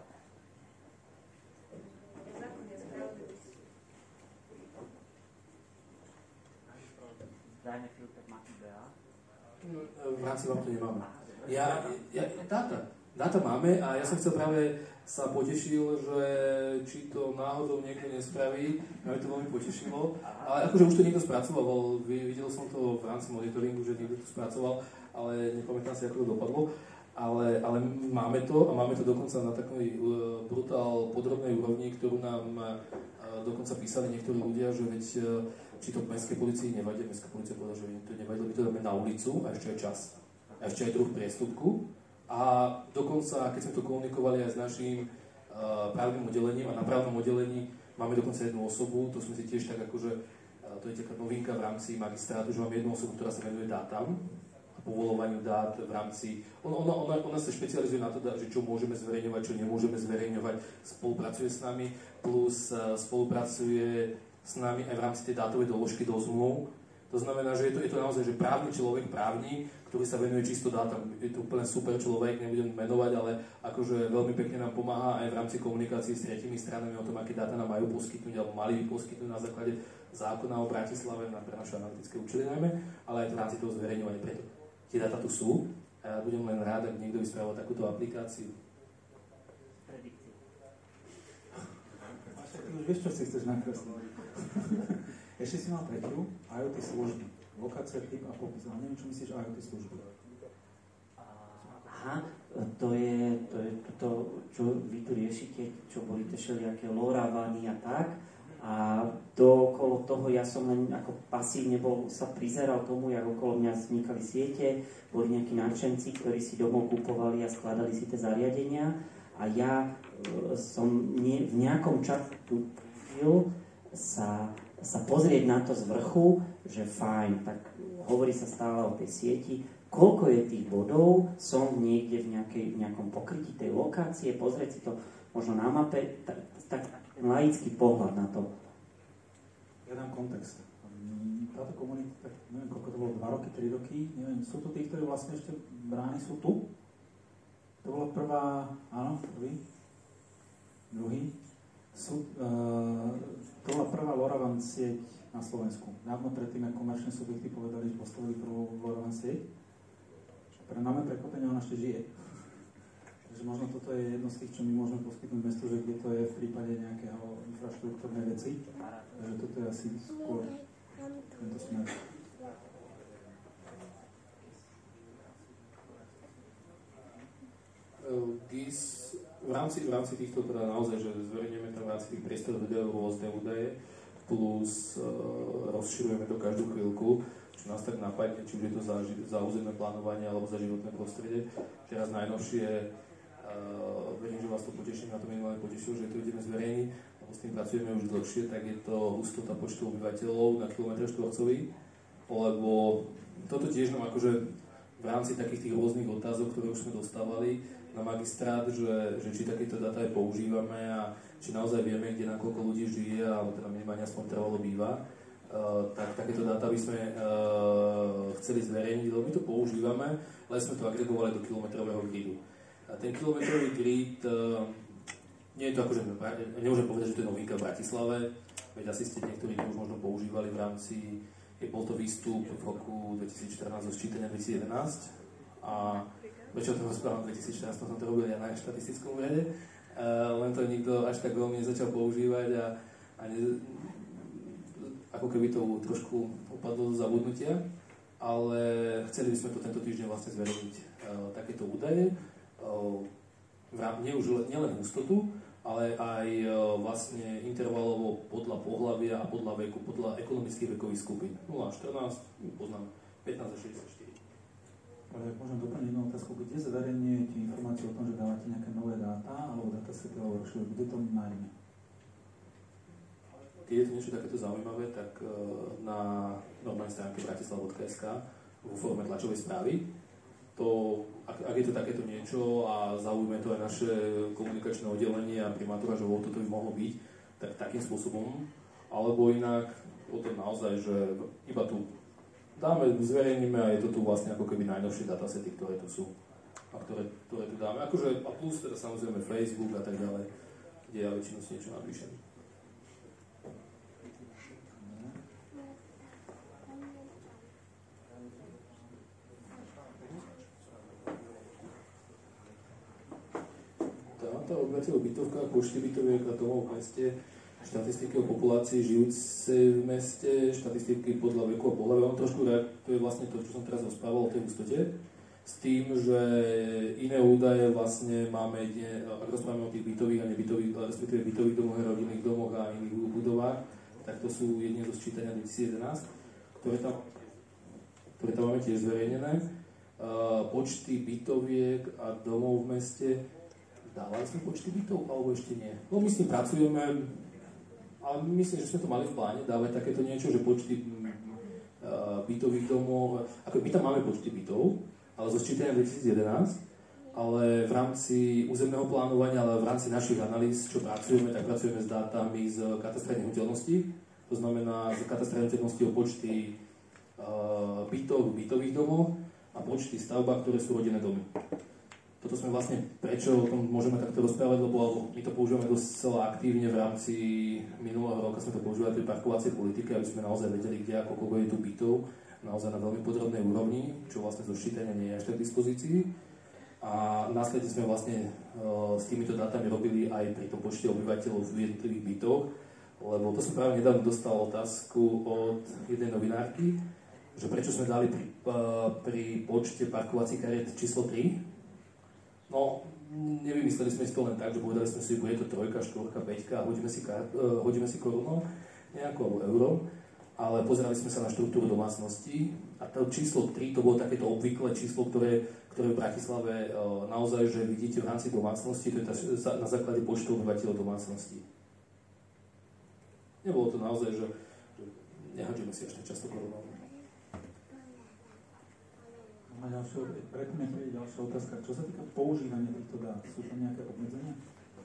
Dajme filter Maki bé á. V rámci vám to nemáme. Ja, ja, dáta. Dáta máme a ja som chcel práve sa potešil, že či to náhodou niekto nespraví, mňa to veľmi potešilo, ale akože už to niekto spracoval, videl som to v rámci monitoringu, že niekto to spracoval, ale nepamätám si, ako to dopadlo, ale, ale máme to a máme to dokonca na takej uh, brutál podrobnej úrovni, ktorú nám uh, dokonca písali niektorí ľudia, že veď uh, či to mestskej policii nevadí, mestská policia povedala, že to nevadí, lebo to dáme na ulicu a ešte aj čas, a ešte aj druh priestupku. A dokonca, keď sme to komunikovali aj s naším uh, právnym oddelením a na právnom oddelení máme dokonca jednu osobu, to sme si tiež tak akože, uh, to je taká novinka v rámci magistrátu, že máme jednu osobu, ktorá sa venuje dátam a povolovaniu dát v rámci, ona, ona, ona, ona sa špecializuje na to, že čo môžeme zverejňovať, čo nemôžeme zverejňovať, spolupracuje s nami, plus uh, spolupracuje s nami aj v rámci tej dátovej doložky do zmluv. To znamená, že je to, je to naozaj že právny človek, právnik, ktorý sa venuje čisto dátam. Je to úplne super človek, nebudem menovať, ale akože veľmi pekne nám pomáha aj v rámci komunikácie s tretimi stranami o tom, aké dáta nám majú poskytnúť, alebo mali by poskytnúť na základe zákona o Bratislave na pre naše analytické účely najmä, ale aj v rámci toho zverejňovania. Preto tie dáta tu sú a ja budem len rád, ak niekto vyspravil takúto aplikáciu. Predikcie. Ty už vieš, čo si chceš nakresliť. Ešte si mal tretiu, í ó té služby. Lokácia, typ a popis. Ale neviem, čo myslíš í ó té služby. Aha, to je, to je to, čo vy tu riešite, čo boli tie všelijaké loravany a tak. A A dookolo toho ja som len ako pasívne bol, sa prizeral tomu, jak okolo mňa vznikali siete, boli nejakí nadšenci, ktorí si domov kupovali a skladali si tie zariadenia a ja e, som nie, v nejakom čase tužil sa, sa pozrieť na to z vrchu, že fajn, tak hovorí sa stále o tej sieti, koľko je tých bodov, som niekde v, nejakej, v nejakom pokrytí tej lokácie, pozrieť si to možno na mape, tak, tak ten laický pohľad na to. Ja dám kontext. Táto komunita, tak neviem, koľko to bolo, dva roky, tri roky, neviem, sú to tí, ktorí vlastne ešte brány sú tu? To bola prvá, áno, prvý, druhý. Sú, uh, to bola prvá LoRaWAN sieť na Slovensku. Dávno predtým, ako komerčné subjekty povedali, že postavili prvú LoRaWAN sieť. Pre máme prekvapenie, ona ešte žije. Takže možno toto je jedno z tých, čo my môžeme poskytnúť mestu, že kde to je v prípade nejakého infraštruktúrnej veci. Takže toto je asi skôr tento smer. GIS, v rámci, v rámci týchto teda naozaj, že zverejňujeme tam v rámci tých priestorov videov rôzne údaje, plus uh, rozširujeme to každú chvíľku, čo nás tak napadne, či už je to za, za územné plánovanie alebo za životné prostredie. Teraz najnovšie Uh, verím, že vás to poteší, na to minimálne potešilo, že to ideme zverejniť, lebo s tým pracujeme už dlhšie, tak je to hustota počtu obyvateľov na kilometr štvorcový, lebo toto tiež nám akože v rámci takých tých rôznych otázok, ktoré už sme dostávali na magistrát, že, že či takéto dáta aj používame a či naozaj vieme, kde nakoľko ľudí žije, alebo teda minimálne aspoň trvalo býva, uh, tak takéto dáta by sme uh, chceli zverejniť, lebo my to používame, ale sme to agregovali do kilometrového gridu. A ten kilometrový grid, uh, nie je to akože, nemôžem povedať, že to je novinka v Bratislave, veď asi ste niektorí to už možno používali v rámci, je bol to výstup v roku dvetisícštrnásť zo sčítania dvetisícjedenásť a väčšinou toho správam v dvetisícštrnásť som to robil ja na štatistickom úrade, uh, len to nikto až tak veľmi nezačal používať a, a ne, ako keby to trošku upadlo do zabudnutia, ale chceli by sme to tento týždeň vlastne zverejniť uh, takéto údaje. Nie už nielen hustotu, ale aj vlastne intervalovo podľa pohlavia a podľa veku, podľa ekonomických vekových skupín. nula až štrnásť, poznám, pätnásť až šesťdesiatštyri. Ale ak môžem doplniť jednu otázku, kde zverejňujete informáciu o tom, že dávate nejaké nové dáta alebo datasety alebo rozšíru, kde to nájdeme? Keď je to niečo takéto zaujímavé, tak na normálnej stránke bratislava bodka es ká vo forme tlačovej správy. To, ak, ak je to takéto niečo a zaujíme to aj naše komunikačné oddelenie a primátora, že toto by mohlo byť, tak takým spôsobom, alebo inak potom naozaj, že iba tu dáme, zverejníme a je to tu vlastne ako keby najnovšie datasety, ktoré tu sú a ktoré, ktoré tu dáme. Akože, a plus teda samozrejme Facebook a tak ďalej, kde ja väčšinou si niečo napíšem. Obyvateľov v bytovkách, počty bytoviek a domov v meste, štatistiky o populácii žijúcej v meste, štatistiky podľa veku a pohľavia. On trošku to je vlastne to, čo som teraz rozprával o tej hustote, s tým, že iné údaje vlastne máme, ak rozprávame o tých bytových a nebytových, respektíve bytových domoch, rodinných domoch a iných budovách, tak to sú jedne zo sčítania dvetisícjedenásť, ktoré tam, ktoré tam máme tiež zverejnené. Počty bytoviek a domov v meste. Dávali sme počty bytov, alebo ešte nie? No my s tým pracujeme, ale myslím, že sme to mali v pláne dávať takéto niečo, že počty uh, bytových domov, ako my tam máme počty bytov, ale zo sčítania dvetisícjedenásť, ale v rámci územného plánovania, ale v rámci našich analýz, čo pracujeme, tak pracujeme s dátami z katastra nehnuteľností, to znamená z katastra nehnuteľností o počty uh, bytov v bytových domoch a počty stavbách, ktoré sú rodinné domy. Toto sme vlastne, prečo o tom môžeme takto rozprávať, lebo my to používame dosť celá aktívne v rámci minulého roka, sme to používali pri parkovacej politike, aby sme naozaj vedeli, kde ako koľko je tu bytov, naozaj na veľmi podrobnej úrovni, čo vlastne zo ščítania nie je až tak k dispozícii. A následne sme vlastne uh, s týmito dátami robili aj pri tom počte obyvateľov v jednotlivých bytoch, lebo to som práve nedávno dostal otázku od jednej novinárky, že prečo sme dali pri, uh, pri počte parkovacích kariet číslo tri. No, nevymysleli sme si to len tak, že povedali sme si, bude to trojka, štvorka, päťka a hodíme si, kar, uh, hodíme si korunou nejakú alebo euro, ale pozerali sme sa na štruktúru domácností a to číslo tri to bolo takéto obvyklé číslo, ktoré, ktoré v Bratislave uh, naozaj, že vidíte v rámci domácnosti, to je tá, na základe počtu obyvateľov domácností. Nebolo to naozaj, že, že nehádžeme si až tak často korunou. A ďalšia, predtým je ďalšia otázka. Čo sa týka používania týchto dát, sú tam nejaké obmedzenia?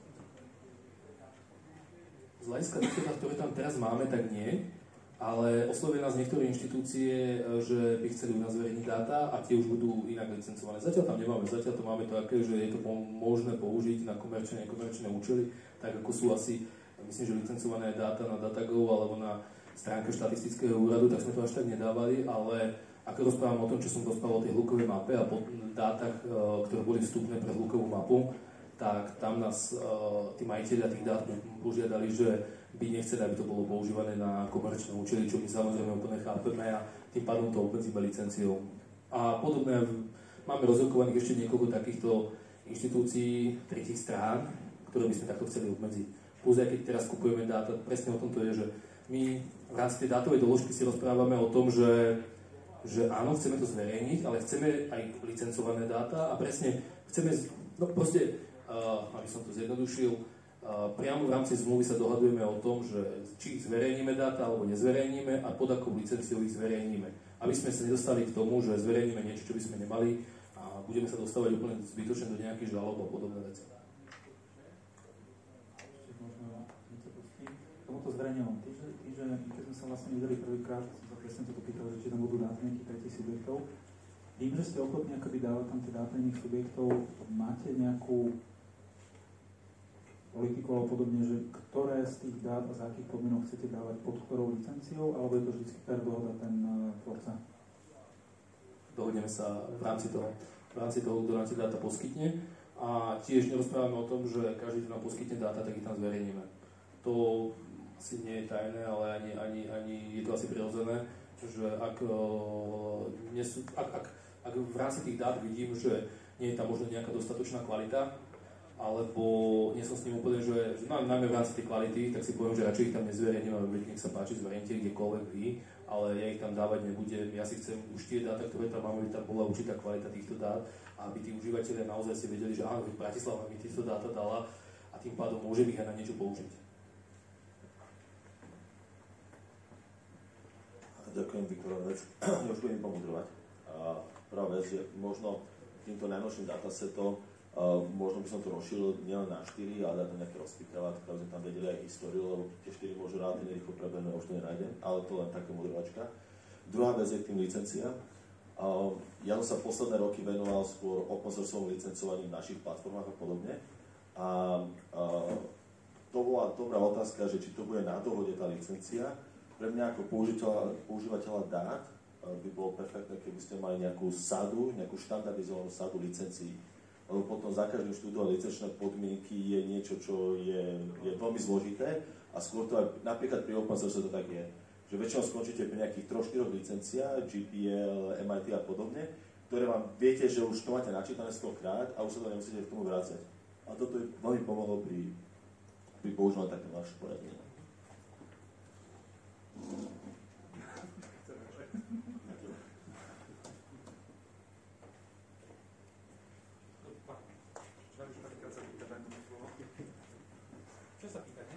Z hľadiska týchto dát, ktoré tam teraz máme, tak nie, ale oslovili nás niektoré inštitúcie, že by chceli u nás zverejniť dáta a tie už budú inak licencované. Zatiaľ tam nemáme, zatiaľ to máme také, že je to možné použiť na komerčné, nekomerčné účely, tak ako sú asi, myslím, že licencované dáta na DataGo alebo na stránke štatistického úradu, tak sme to až tak nedávali, ale ako rozprávam o tom, čo som rozprával o tej hlukovej mape a po dátach, ktoré boli vstupné pre hlukovú mapu, tak tam nás tí majiteľia tých dát požiadali, že by nechceli, aby to bolo používané na komerčné účely, čo my samozrejme úplne chápeme a tým pádom to obmedzíme licenciou. A podobne, máme rozrokovaných ešte niekoľko takýchto inštitúcií tretích strán, ktoré by sme takto chceli obmedziť. Plus aj keď teraz kupujeme dáta, presne o tom to je, že my v rámci tej dátovej doložky si rozprávame o tom, že že áno, chceme to zverejniť, ale chceme aj licencované dáta a presne chceme, no proste, uh, aby som to zjednodušil, uh, priamo v rámci zmluvy sa dohadujeme o tom, že či zverejníme dáta alebo nezverejníme a pod akou licenciou ich zverejníme. Aby sme sa nedostali k tomu, že zverejníme niečo, čo by sme nemali a budeme sa dostávať úplne zbytočne do nejakých žalob a podobné veci. Ešte možno niečo pustím. Tomuto zverejňovom. Tí, že, tí, že keď sme sa vlastne videli prvýkrát, presne to pýtal, že či tam budú dáta nejakých tretích subjektov. Vím, že ste ochotní akoby dávať tam tie dáta iných subjektov, máte nejakú politiku alebo podobne, že ktoré z tých dát a za akých podmienok chcete dávať pod ktorou licenciou, alebo je to vždy per dohoda ten uh, tvorca? Dohodneme sa v rámci toho, v rámci toho, kto nám tie dáta poskytne a tiež nerozprávame o tom, že každý, kto nám poskytne dáta, tak ich tam zverejníme. To asi nie je tajné, ale ani, ani, ani je to asi prirodzené, že ak, nesú, ak, ak, ak v rámci tých dát vidím, že nie je tam možno nejaká dostatočná kvalita, alebo nie som s ním úplne, že, že no, najmä v rámci tej kvality, tak si poviem, že radšej ich tam nezverejním, ale nech sa páči, zverejnite kdekoľvek vy, ale ja ich tam dávať nebudem. Ja si chcem už tie dáta, ktoré tam máme, aby tam bola určitá kvalita týchto dát a aby tí užívateľia naozaj si vedeli, že áno, Bratislava mi týchto dáta dala a tým pádom môžem ich aj na niečo použiť. Ďakujem, Viktor, vec. Ja už budem pomudrovať. Prvá vec je, možno týmto najnovším datasetom, uh, možno by som to rozšíril nielen na štyri, ale dať to nejaké rozpýtavať, aby sme tam vedeli aj históriu, lebo tie štyri môžu relatívne rýchlo prebehnúť, už to nenájdem, ale to len taká mudrovačka. Druhá vec je k tým licenciám. Uh, ja som sa posledné roky venoval skôr open sourceovom licencovaní v našich platformách a podobne. A uh, to bola dobrá otázka, že či to bude na dohode tá licencia. Pre mňa ako používateľa, používateľa dát by bolo perfektné, keby ste mali nejakú sadu, nejakú štandardizovanú sadu licencií. Lebo potom za každým študovať licenčné podmienky je niečo, čo je, je veľmi zložité a skôr to aj, napríklad pri open source to tak je, že väčšinou skončíte pri nejakých troch štyroch licenciách, G P L, M I T a podobne, ktoré vám viete, že už to máte načítané stokrát a už sa to nemusíte k tomu vrácať. A toto je veľmi pomohlo pri, pri používaní také vaše poradenie. Čo sa pýtate?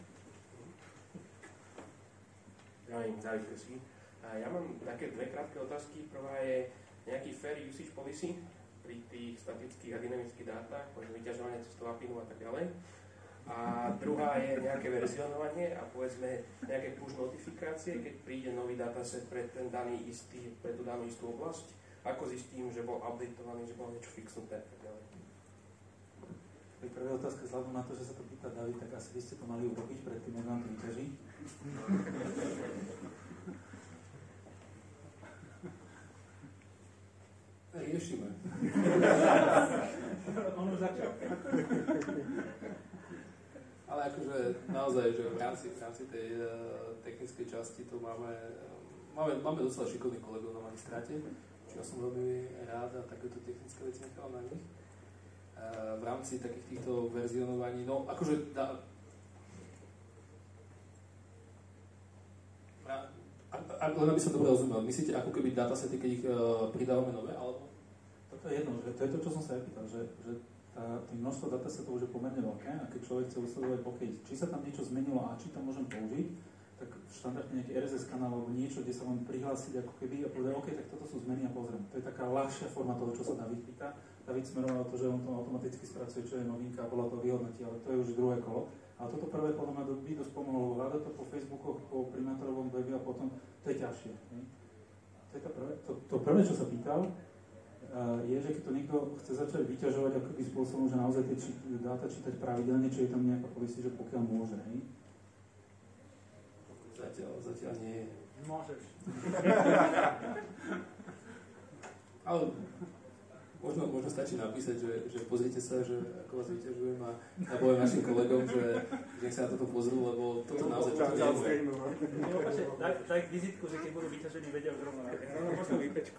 Zdravím, zdravím všetci. Ja mám také dve krátke otázky. Prvá je nejaký fair usage policy pri tých statických a dynamických dátach, možno vyťažovanie cez apinu a tak ďalej. A druhá je nejaké verzionovanie a povedzme nejaké push notifikácie, keď príde nový dataset pre ten daný istý, pre tú danú istú oblasť. Ako zistím, že bol updateovaný, že bol niečo fixnuté a tak ďalej. Pri prvej otázke, vzhľadom na to, že sa to pýta David, tak asi by ste to mali urobiť predtým, ako vám to vyťaží. Riešime. On už začal. Ale akože naozaj, že v rámci, v rámci tej uh, technickej časti to máme, uh, máme, máme docela šikovných kolegov na magistráte, čo ja som veľmi rád a takéto technické veci nechal na nich. v rámci takých týchto verzionovaní, no akože dá, a, len aby som dobre rozumel, myslíte ako keby datasety, keď ich uh, pridávame nové, alebo? Toto je jedno, že to je to, čo som sa aj pýtal, že, že tá, tým množstvo datasetov už je pomerne veľké a keď človek chce usledovať, okay, či sa tam niečo zmenilo a či to môžem použiť, tak štandardne nejaký er es es kanál alebo niečo, kde sa mám prihlásiť ako keby a povedať, OK, tak toto sú zmeny a pozriem. To je taká ľahšia forma toho, čo sa David pýta. David smeroval to, že on to automaticky spracuje, čo je novinka a podľa toho vyhodnotí, ale to je už druhé kolo. A toto prvé podľa mňa by dosť pomohlo, hľadať to po Facebookoch, po primátorovom webi a potom to je ťažšie. Ne? To je to prvé. To, to prvé, čo sa pýtal, uh, je, že keď to niekto chce začať vyťažovať akým spôsobom, že naozaj tie či, dáta čítať pravidelne, či je tam nejaká policy, že pokiaľ môže. Ne? Zatiaľ, zatiaľ nie. Môžeš. Ale možno, možno stačí napísať, že, že pozrite sa, že ako vás vyťažujem a ja poviem našim kolegom, že nech sa na toto pozrú, lebo toto naozaj čo to nie je. Daj vizitku, že keď budú vyťažení, vedia už rovno. Možno výpečku.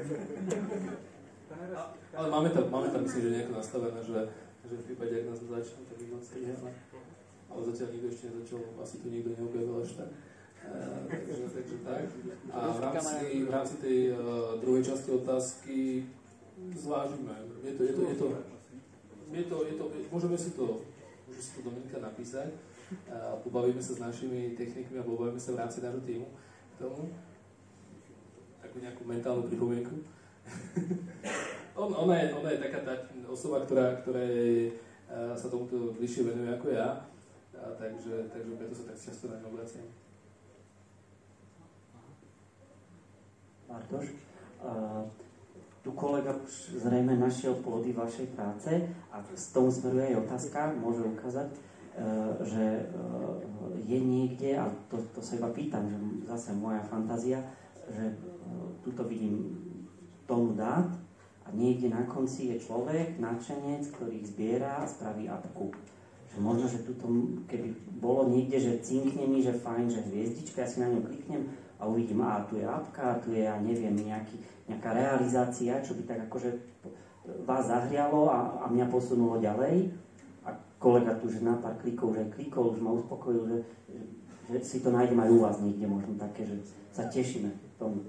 Ale máme tam, máme tam myslím, že nejako nastavené, že, že v prípade, ak nás začne, tak ich len striháme. Ale zatiaľ nikto ešte nezačal, asi tu nikto neobjavil až tak. Uh, takže, takže tak. A v rámci, v rámci tej uh, druhej časti otázky zvážime. Je to, je to, je to, je to, je to, môžeme si to, môže si to Dominika napísať, uh, pobavíme sa s našimi technikmi a pobavíme sa v rámci nášho týmu k tomu. Takú nejakú mentálnu pripomienku. On, ona, je, ona je taká tá osoba, ktorá, ktorá je, uh, sa tomuto bližšie venuje ako ja, a takže, takže preto sa tak často na ňu obraciam. Bartoš, uh, tu kolega už zrejme našiel plody vašej práce a z tomu smeruje aj otázka, môže ukázať, uh, že uh, je niekde, a to, to sa iba pýtam, že zase moja fantázia, že uh, tuto vidím tonu dát a niekde na konci je človek, nadšenec, ktorý ich zbiera a spraví apku. Že možno, že tuto, keby bolo niekde, že cinkne mi, že fajn, že hviezdička, ja si na ňu kliknem a uvidím, a tu je apka, tu je, ja neviem, nejaký, nejaká realizácia, čo by tak akože vás zahrialo a, a mňa posunulo ďalej. A kolega tu, že na pár klikov, že klikol, už ma uspokojil, že, že, že si to nájdem aj u vás niekde možno také, že sa tešíme tomu.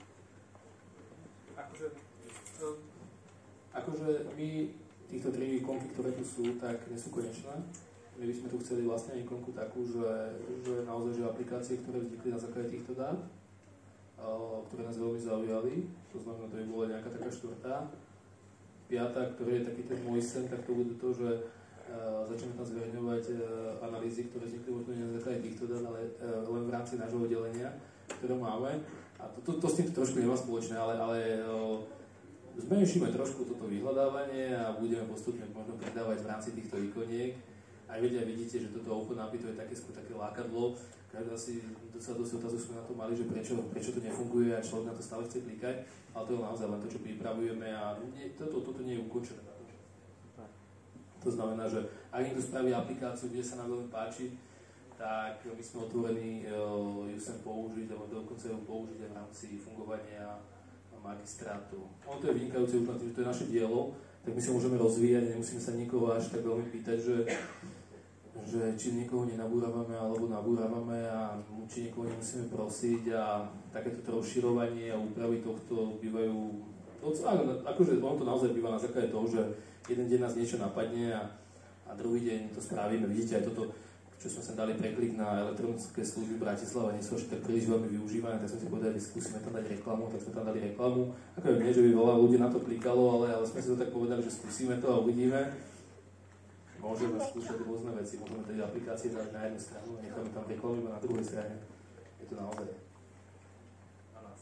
Akože, akože my týchto tri ikonky, ktoré tu sú, tak nie sú konečné. My by sme tu chceli vlastne ikonku takú, že, že naozaj že aplikácie, ktoré vznikli na základe týchto dát, ktoré nás veľmi zaujali, to znamená, to by bola nejaká taká štvrtá. Piatá, ktorý je taký ten môj sen, tak to bude to, že uh, začneme tam zverejňovať uh, analýzy, ktoré vznikli možno nie na základe týchto dát, ale uh, len v rámci nášho oddelenia, ktoré máme. A to, to, to s týmto trošku nemá spoločné, ale, ale uh, zmenšíme trošku toto vyhľadávanie a budeme postupne možno pridávať v rámci týchto ikoniek. Aj vedia, vidíte, že toto Open á pé í to je také, skôr také lákadlo. Každá si sa dosť otázok sme na to mali, že prečo, prečo to nefunguje a človek na to stále chce klikať. Ale to je naozaj len to, čo pripravujeme a nie, toto, toto nie je ukončené. To znamená, že ak niekto spraví aplikáciu, kde sa nám veľmi páči, tak my sme otvorení uh, ju sem použiť, alebo dokonca ju použiť aj v rámci fungovania magistrátu. Ono to je vynikajúce už na tým, že to je naše dielo, tak my sa môžeme rozvíjať, nemusíme sa nikoho až tak veľmi pýtať, že, že či niekoho nenabúravame alebo nabúravame a či niekoho nemusíme prosiť a takéto rozširovanie a úpravy tohto bývajú, akože ono to naozaj býva na základe toho, že jeden deň nás niečo napadne a, a druhý deň to spravíme. Vidíte aj toto, čo sme sa dali preklik na elektronické služby Bratislava, nie sú až tak príliš veľmi využívané, tak sme si povedali, že skúsime tam dať reklamu, tak sme tam dali reklamu. Ako je nie, že by veľa ľudí na to klikalo, ale, ale sme si to tak povedali, že skúsime to a uvidíme. Môžeme skúšať rôzne veci, môžeme tedy aplikácie dať na jednu stranu a necháme tam reklamu iba na druhej strane. Je to naozaj na nás.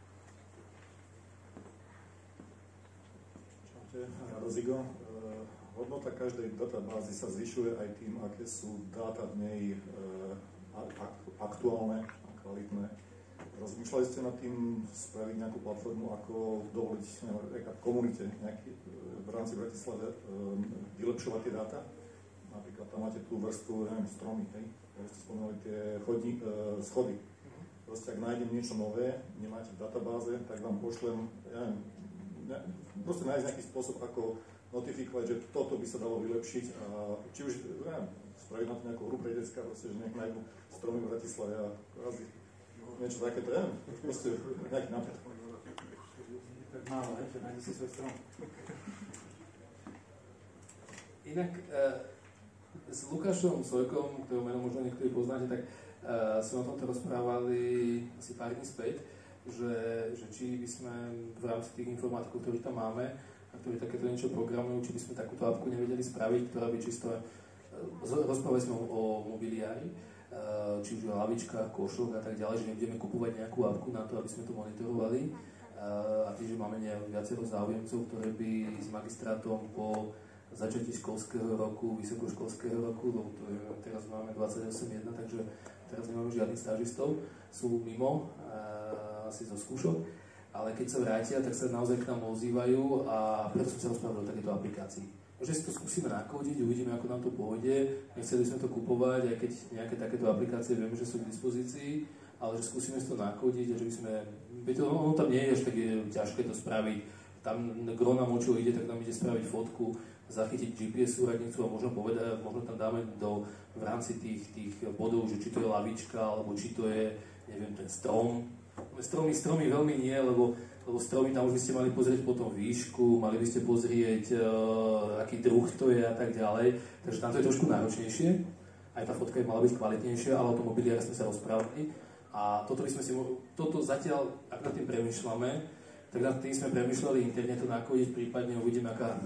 Čaute, Rado Zigo. Hodnota každej databázy sa zvyšuje aj tým, aké sú dáta v nej e, aktuálne a kvalitné. Rozmýšľali ste nad tým spraviť nejakú platformu, ako dovoliť neviem, komunite nejaký, v rámci Bratislavy e, vylepšovať tie dáta? Napríklad tam máte tú vrstvu, neviem, stromy, hej? Ja ste spomenuli tie chodní, e, schody. Proste, ak nájdem niečo nové, nemáte v databáze, tak vám pošlem, ja neviem, ne, proste nájsť nejaký spôsob, ako notifikovať, že toto by sa dalo vylepšiť a či už, neviem, spraviť na to nejakú hru pre decka, proste, že nejak nájdu stromy v Bratislave a razy niečo takéto, neviem, proste nejaký nápad. Tak málo, že nájde si svoj strom. Inak e, s Lukášom Sojkom, ktorého meno možno niektorí poznáte, tak e, sme o tomto rozprávali asi pár dní späť, že, že či by sme v rámci tých informatikov, ktorí tam máme a ktorí takéto niečo programujú, či by sme takúto apku nevedeli spraviť, ktorá by čisto... Rozprávali sme o mobiliári, či už o lavičkách, košoch a tak ďalej, že nebudeme kupovať nejakú apku na to, aby sme to monitorovali. A tým, že máme viacero záujemcov, ktoré by s magistrátom po začatí školského roku, vysokoškolského roku, lebo to je, teraz máme dvadsaťosem jedna, takže teraz nemáme žiadnych stážistov, sú mimo, asi zo skúšok, ale keď sa vrátia, tak sa naozaj k nám ozývajú a preto som sa rozprával o takéto aplikácii. Možno si to skúsime nakódiť, uvidíme, ako nám to pôjde. Nechceli sme to kupovať, aj keď nejaké takéto aplikácie vieme, že sú k dispozícii, ale že skúsime si to nakódiť a že by sme... Viete, ono tam nie je až tak ťažké to spraviť. Tam gro nám o čo ide, tak tam ide spraviť fotku, zachytiť G P S súradnicu a možno povedať, možno tam dáme do, v rámci tých, tých bodov, že či to je lavička, alebo či to je, neviem, ten strom. Stromy, stromy veľmi nie, lebo, lebo stromy tam už by ste mali pozrieť potom výšku, mali by ste pozrieť, uh, aký druh to je a tak ďalej. Takže tam to je trošku náročnejšie. Aj tá fotka by mala byť kvalitnejšia, ale o tom mobiliáre sme sa rozprávali. A toto by sme si mohli, toto zatiaľ, ak nad tým premýšľame, tak nad tým sme premýšľali interne to nakodiť, prípadne uvidíme, aká...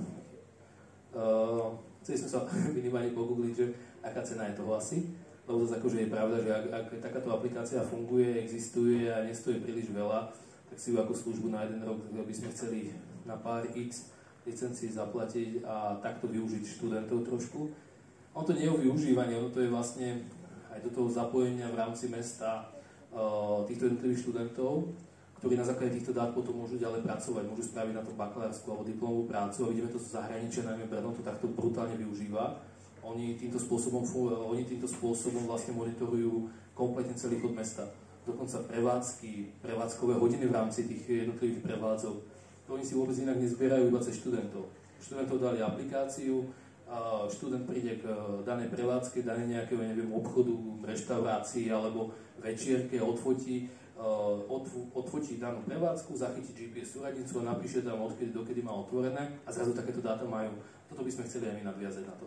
Uh, chceli sme sa minimálne pogoogliť, že aká cena je toho asi. Lebo zase akože je pravda, že ak, ak takáto aplikácia funguje, existuje a nestojí príliš veľa, tak si ju ako službu na jeden rok by sme chceli na pár x licencií zaplatiť a takto využiť študentov trošku. Ono to nie je o využívaní, ono to je vlastne aj do toho zapojenia v rámci mesta uh, týchto jednotlivých študentov, ktorí na základe týchto dát potom môžu ďalej pracovať, môžu spraviť na to bakalárskú alebo diplomovú prácu a vidíme to z zahraničia, najmä Brno to takto brutálne využíva. Oni týmto spôsobom, oni týmto spôsobom vlastne monitorujú kompletne celý chod mesta. Dokonca prevádzky, prevádzkové hodiny v rámci tých jednotlivých prevádzok. To oni si vôbec inak nezbierajú iba cez študentov. Študentov dali aplikáciu, a študent príde k danej prevádzke, danej nejakého, neviem, obchodu, reštaurácii alebo večierke, odfotí, odfotí danú prevádzku, zachytí G P S súradnicu a napíše tam, odkedy dokedy má otvorené a zrazu takéto dáta majú. Toto by sme chceli aj my nadviazať na to.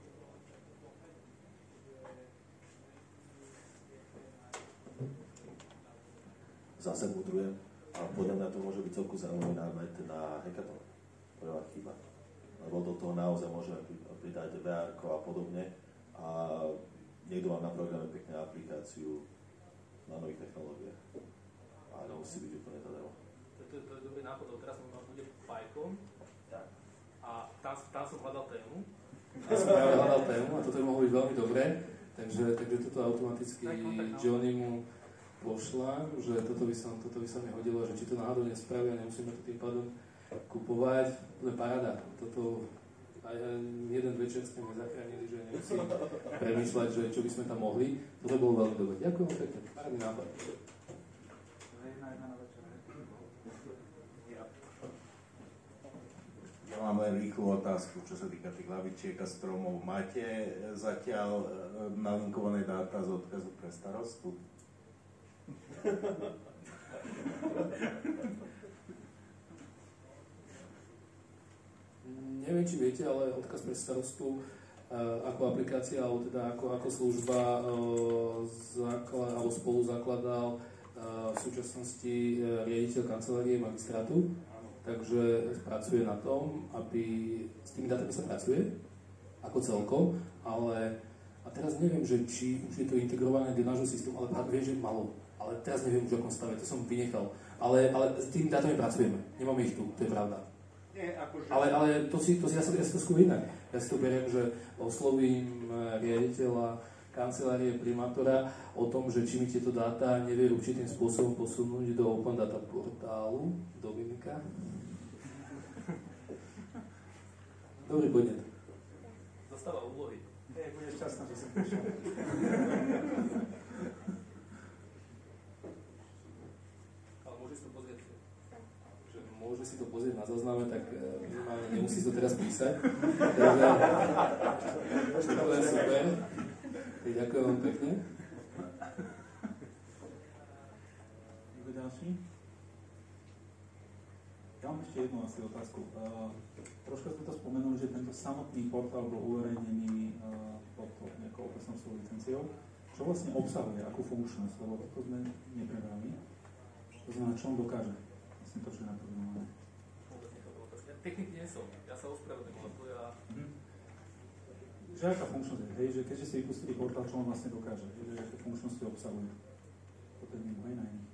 Zase budrujem a podľa mňa to môže byť celku zaujímavý námet na hackathon. Prvá chyba. Lebo do toho naozaj môžeme pridať vé er a podobne a niekto vám naprogramuje pekne aplikáciu na nových technológiách. A nemusí byť úplne zadarmo. To, to, to je dobrý nápad, teraz mám bude Python a tam, tam som hľadal tému. Ja som práve hľadal tému a toto by mohlo byť veľmi dobré, takže, takže toto automaticky Johnny mu pošlám, že toto by, som, toto by sa mi hodilo, že či to náhodou nespravia, nemusíme to tým pádom kupovať. To je paráda. Toto aj jeden večer sme nezachránili, že nemusím premýšľať, že čo by sme tam mohli. Toto bolo veľmi dobré. Ďakujem pekne. Parádny nápad. Ja mám len rýchlu otázku, čo sa týka tých lavičiek a stromov. Máte zatiaľ nalinkované dáta z odkazu pre starostu? Neviem, či viete, ale odkaz pre starostu ako aplikácia, alebo teda ako, ako služba zaklad, alebo spolu zakladal v súčasnosti riaditeľ kancelárie magistrátu, takže pracuje na tom, aby s tými dátami sa pracuje ako celkom, ale a teraz neviem, že či už je to integrované do nášho systému, ale viem, že malo. Ale teraz neviem už, akom stave, to som vynechal. Ale, ale s tými dátami pracujeme. Nemáme ich tu, to je pravda. Nie, akože... Ale, ale to si, to si, ja, si, ja si to skôr inak. Ja si to beriem, že oslovím riaditeľa kancelárie primátora o tom, že či mi tieto dáta nevie určitým spôsobom posunúť do Open Data portálu Dominika. Dobrý podnet. Dostáva úlohy. Nie, budeš šťastná, že som prišiel. Môže si to pozrieť na zozname, tak minimálne nemusí to teraz písať. Takže to je super. Tak ďakujem vám pekne. Niekto ďalší? Ja mám ešte jednu asi otázku. Uh, troška sme to spomenuli, že tento samotný portál bol uverejnený uh, pod nejakou open source licenciou. Čo vlastne obsahuje, akú funkčnosť, lebo toto sme neprebrali. To znamená, čo on dokáže. Vlastne to, čo je naprogramované. Techniky nie som, ja sa ospravedlňujem, lebo ja... Mhm. Že aká funkčnosť je, hej, že keďže si vypustili portál, čo on vlastne dokáže, že aké funkčnosti obsahuje. Toto je mimo aj na iných.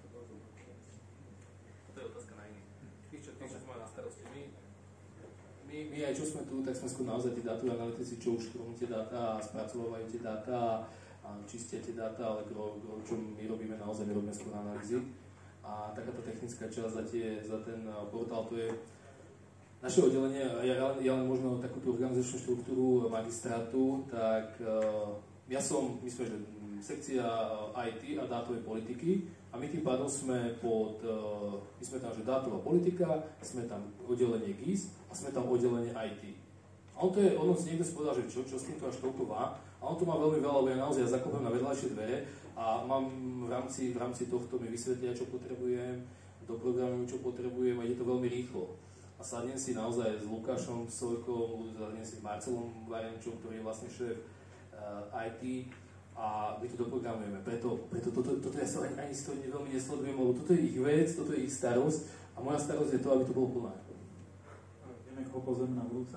To je otázka na iných. Tých, čo, tých, čo sme na starosti. My, my, my aj čo sme tu, tak sme skôr naozaj tí dátové analytici, čo už tie dáta a spracovávajú tie dáta a čistia tie dáta, ale gro, gro, čo my robíme, naozaj my robíme skôr analýzy. A takáto technická časť za, tie, za ten portál, to je naše oddelenie, ja, ja len možno takúto organizačnú štruktúru magistrátu, tak uh, ja som, my sme, že sekcia í té a dátovej politiky a my tým pádom sme pod, uh, my sme tam, že dátová politika, sme tam oddelenie gé í es a sme tam oddelenie í té. A on to je, ono si niekto si povedal, že čo, čo s týmto až toľko má, a on to má veľmi veľa, lebo ja naozaj ja zakopem na vedľajšie dvere a mám v rámci, v rámci tohto mi vysvetlia, čo potrebujem, doprogramujem, čo potrebujem a ide to veľmi rýchlo. A sadnem si naozaj s Lukášom Sojkom, sadnem si s Marcelom Variančom, ktorý je vlastne šéf uh, í té a my to doprogramujeme. Preto, preto toto, toto ja sa ani, ani z toho veľmi nesledujem, lebo toto je ich vec, toto je ich starosť a moja starosť je to, aby to bolo plné. Vieme, koho pozrieme na budúce?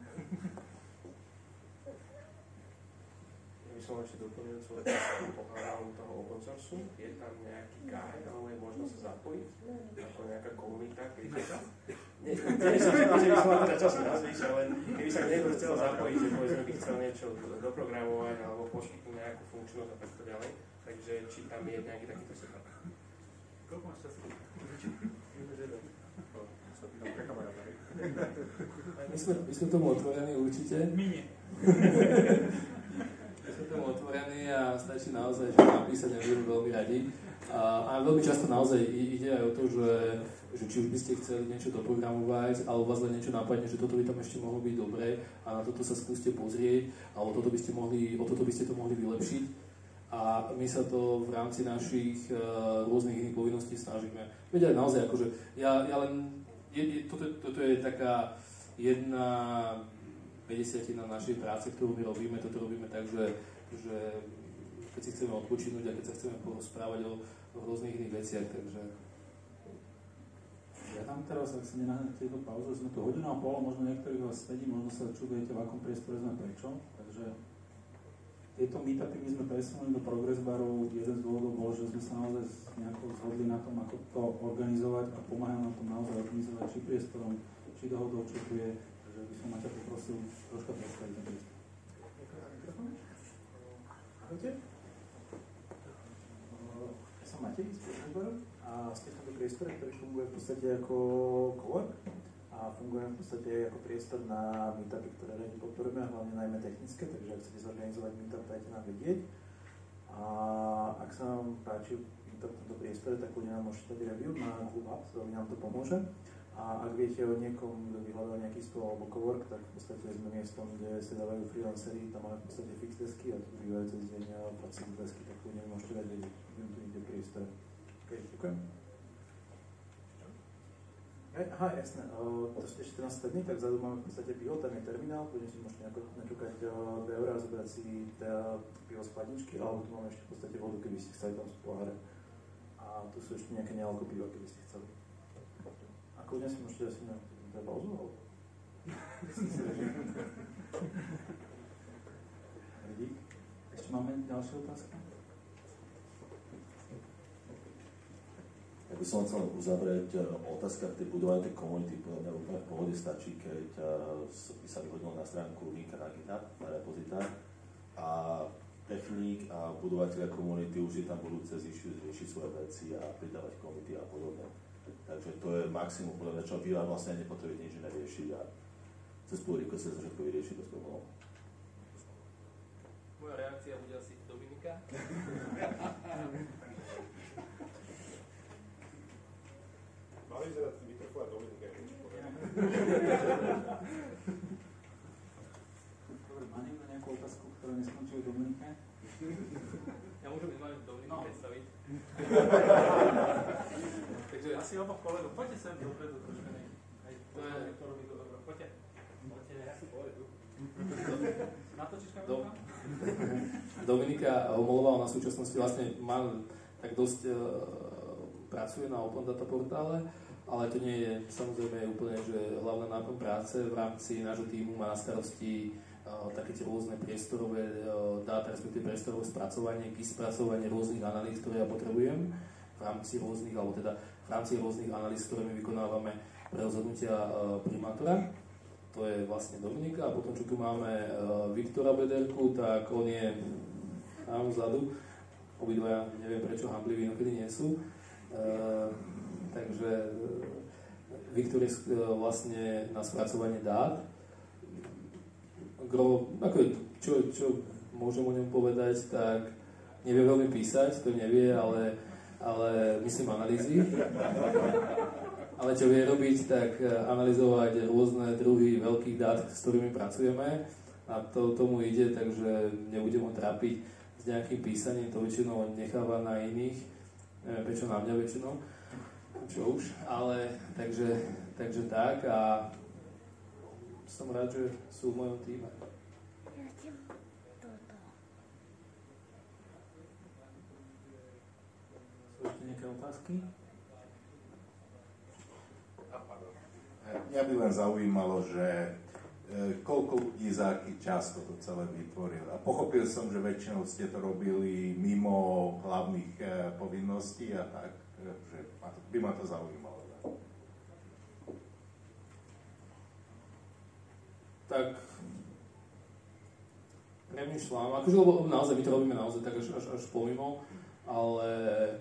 Ja by som ešte doplnil svoje pohľadám toho open source. Je tam nejaký guide, alebo je možno sa zapojiť? Ako nejaká komunita, keby sa... Nie, nie, že by som mal teda času nazvíš, ale keby sa niekto chcel zapojiť, že povedzme by chcel niečo doprogramovať alebo poskytnúť nejakú funkčnosť a takto ďalej. Takže či tam je nejaký takýto setup. Koľko máš času? My sme, my sme tomu otvorení určite. My nie. My sme tomu otvorení a stačí naozaj, že napísať a budeme veľmi radi. A, a veľmi často naozaj ide aj o to, že, že či už by ste chceli niečo doprogramovať, alebo vás len niečo napadne, že toto by tam ešte mohlo byť dobré a na toto sa skúste pozrieť, alebo toto by ste mohli, o toto by ste to mohli vylepšiť. A my sa to v rámci našich uh, rôznych iných povinností snažíme. Veď aj naozaj, akože ja, ja len, je, je, toto, toto je taká jedna päťdesiatina našej práce, ktorú my robíme, toto robíme tak, že, že keď si chceme odpočinúť a keď sa chceme porozprávať o, o rôznych iných veciach, takže... Ja tam teraz, ak sa nenáhnete jednu pauzu, sme tu hodinu a pol, možno niektorých vás sedí, možno sa čudujete, v akom priestore sme prečo, takže tieto meetupy my sme presunuli do Progress Baru. Jeden z dôvodov bol, že sme sa naozaj nejako zhodli na tom, ako to organizovať a pomáhajú na tom naozaj organizovať či priestorom, či dohodou, čo tu je, takže by som Maťa poprosil troška predstaviť ten priestor. Ahojte. Ja som Matej z Progress Baru a ste v tomto priestore, ktorý funguje v podstate ako cowork a funguje v podstate ako priestor na meetupy, ktoré radi podporujeme, hlavne najmä technické, takže ak chcete zorganizovať meetup, dajte nám vedieť. A ak sa vám páči meetup v tomto priestore, tak ľudia nám môžete dať review na GitHub, veľmi nám to pomôže. A ak viete o niekom, kto vyhľadal nejaký stôl alebo cowork, tak v podstate sme miestom, kde sa dávajú freelancery, tam máme v podstate fix desky a tu bývajú cez deň pracovné desky, tak ľudia môžete dať vedieť, kde tu ide priestore. OK, ďakujem. Aha, jasné. Uh, to ste štrnásť dní, tak vzadu máme v podstate pivo, tam je terminál, pôjdem si môžete načúkať uh, dve eurá a zobrať si teda pivo z chladničky, alebo tu máme ešte v podstate vodu, keby ste chceli tam z pohára. A tu sú ešte nejaké nealko piva, keby ste chceli. A kľudne si môžete asi na teda pauzu, alebo? Dík. Ešte máme ďalšie otázky? Ja by som chcel uzavrieť otázka k tej budovaniu tej komunity. Podľa mňa úplne v pohode stačí, keď by sa vyhodilo na stránku linka na GitHub, na repozitár a technik a budovateľia komunity už je tam budú cez issue riešiť svoje veci a pridávať komunity a podobne. Takže to je maximum, podľa mňa, čo vy vlastne nepotrebujete nič neriešiť a cez pull request sa všetko vyriešiť bez problémov. Moja reakcia bude asi Dominika. Mali vyzerať mikrofón Dominika. môžeme mať Dominiku No. predstaviť. Takže Asi oboch kolegov, poďte sem dopredu troška. Aj to je... to robí to dobro. Poďte. Poďte, ja si povedu. Natočíš Do- kamerku? Dominika Homolová na súčasnosti vlastne má tak dosť uh, pracuje na Open Data portále, ale to nie je samozrejme úplne, že hlavná náplň práce. V rámci nášho týmu má na starosti uh, také tie rôzne priestorové uh, dáta, respektíve priestorové spracovanie, key spracovanie rôznych analýz, ktoré ja potrebujem v rámci rôznych, alebo teda v rámci rôznych analýz, ktoré my vykonávame pre rozhodnutia uh, primátora. To je vlastne Dominika a potom, čo tu máme uh, Viktora Bederku, tak on je tam vzadu. Obidvaja, neviem prečo, hambliví inokedy nie sú. Uh, takže uh, Viktor je uh, vlastne na spracovanie dát. Gro, ako, čo, čo môžem o ňom povedať, tak nevie veľmi písať, to nevie, ale, ale myslím analýzy. Ale čo vie robiť, tak analyzovať rôzne druhy veľkých dát, s ktorými pracujeme a to tomu ide, takže nebudem ho trápiť s nejakým písaním, to väčšinou necháva na iných, neviem prečo na mňa väčšinou, čo už, ale takže, takže tak a som rád, že sú v mojom týme. Sú ešte nejaké otázky? Mňa by len zaujímalo, že e, koľko ľudí za aký čas toto celé vytvoril. A pochopil som, že väčšinou ste to robili mimo hlavných e, povinností a tak, e, že ma to, by ma to zaujímalo. Tak premýšľam, akože lebo naozaj my to robíme naozaj tak až, až, až pomimo, ale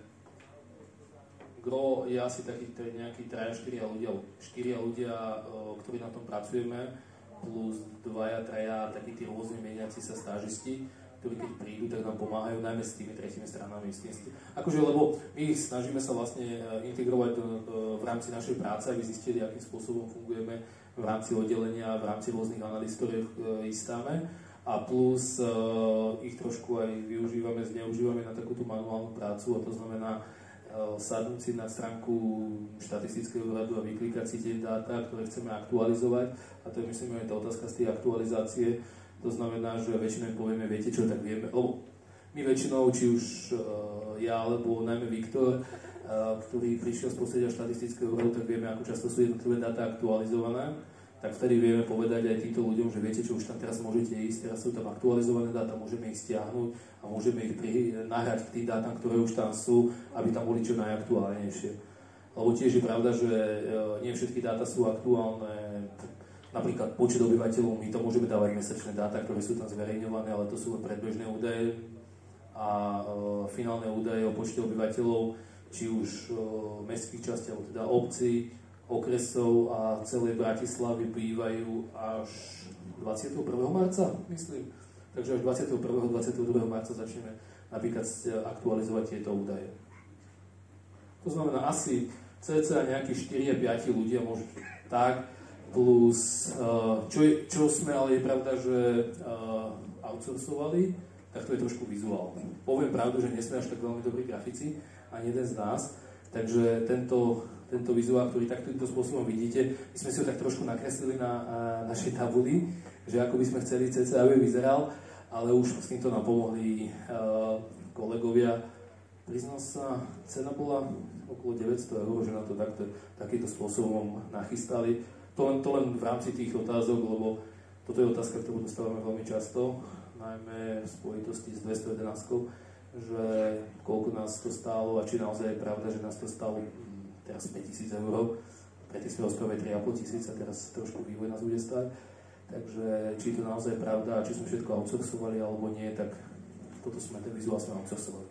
gro je asi taký nejaký tri štyri ľudia, štyri ľudia, ktorí na tom pracujeme, plus dvaja, traja takí tí rôzne meniaci sa stážisti, ktorí keď prídu, tak nám pomáhajú najmä s tými tretími stranami. S tým, s tým. Akože, lebo my snažíme sa vlastne integrovať do, do, v rámci našej práce, aby zistili, akým spôsobom fungujeme v rámci oddelenia, v rámci rôznych analýz, ktoré chystáme. A plus uh, ich trošku aj využívame, zneužívame na takúto manuálnu prácu, a to znamená uh, sadnúť si na stránku štatistického úradu a vyklikať si tie dáta, ktoré chceme aktualizovať. A to je, myslím, aj tá otázka z tej aktualizácie. To znamená, že väčšinou povieme, viete čo, tak vieme, lebo my väčšinou, či už uh, ja, alebo najmä Viktor, uh, ktorý prišiel z prostredia štatistického úradu, tak vieme, ako často sú jednotlivé dáta aktualizované, tak vtedy vieme povedať aj týmto ľuďom, že viete čo, už tam teraz môžete ísť, teraz sú tam aktualizované dáta, môžeme ich stiahnuť a môžeme ich pri, nahrať k tým dátam, ktoré už tam sú, aby tam boli čo najaktuálnejšie. Lebo tiež je pravda, že uh, nie všetky dáta sú aktuálne. Napríklad počet obyvateľov, my to môžeme dávať mesačné dáta, ktoré sú tam zverejňované, ale to sú len predbežné údaje a e, finálne údaje o počte obyvateľov, či už e, mestských častí, alebo teda obcí, okresov a celej Bratislavy bývajú až dvadsiateho prvého marca, myslím. Takže až dvadsiateho prvého a dvadsiateho druhého marca začneme napríklad aktualizovať tieto údaje. To znamená asi cca nejakých štyri až päť ľudia môžu tak, plus, čo, čo sme, ale je pravda, že uh, outsourcovali, tak to je trošku vizuál. Poviem pravdu, že nie sme až tak veľmi dobrí grafici, ani jeden z nás, takže tento, tento vizuál, ktorý takto spôsobom vidíte, my sme si ho tak trošku nakreslili na, na našej tabuli, že ako by sme chceli cca, aby vyzeral, ale už s týmto nám pomohli uh, kolegovia. Priznal sa, cena bola okolo deväťsto eur, že na to takto, takýmto spôsobom nachystali. To len, to len v rámci tých otázok, lebo toto je otázka, ktorú dostávame veľmi často, najmä v spojitosti s dvestojedenásť, že koľko nás to stálo a či naozaj je pravda, že nás to stálo teraz päťtisíc eur, predtým sme rozprávali tri a pol tisíc a teraz trošku vývoj nás bude stáť. Takže či to naozaj je pravda a či sme všetko outsourcovali alebo nie, tak toto sme, ten vizuál sme outsourcovali.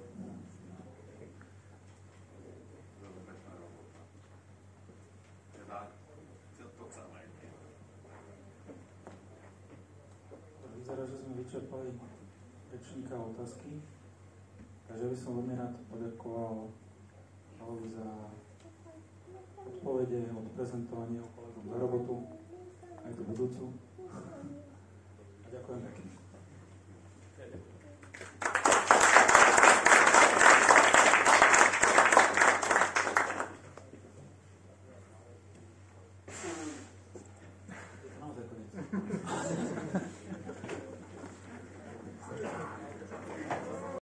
Vyzerá, že sme vyčerpali rečníka a otázky. Takže by som veľmi rád poďakoval Pavlovi za odpovede, odprezentovanie, kolegom za robotu, aj tú budúcu. A ďakujem pekne.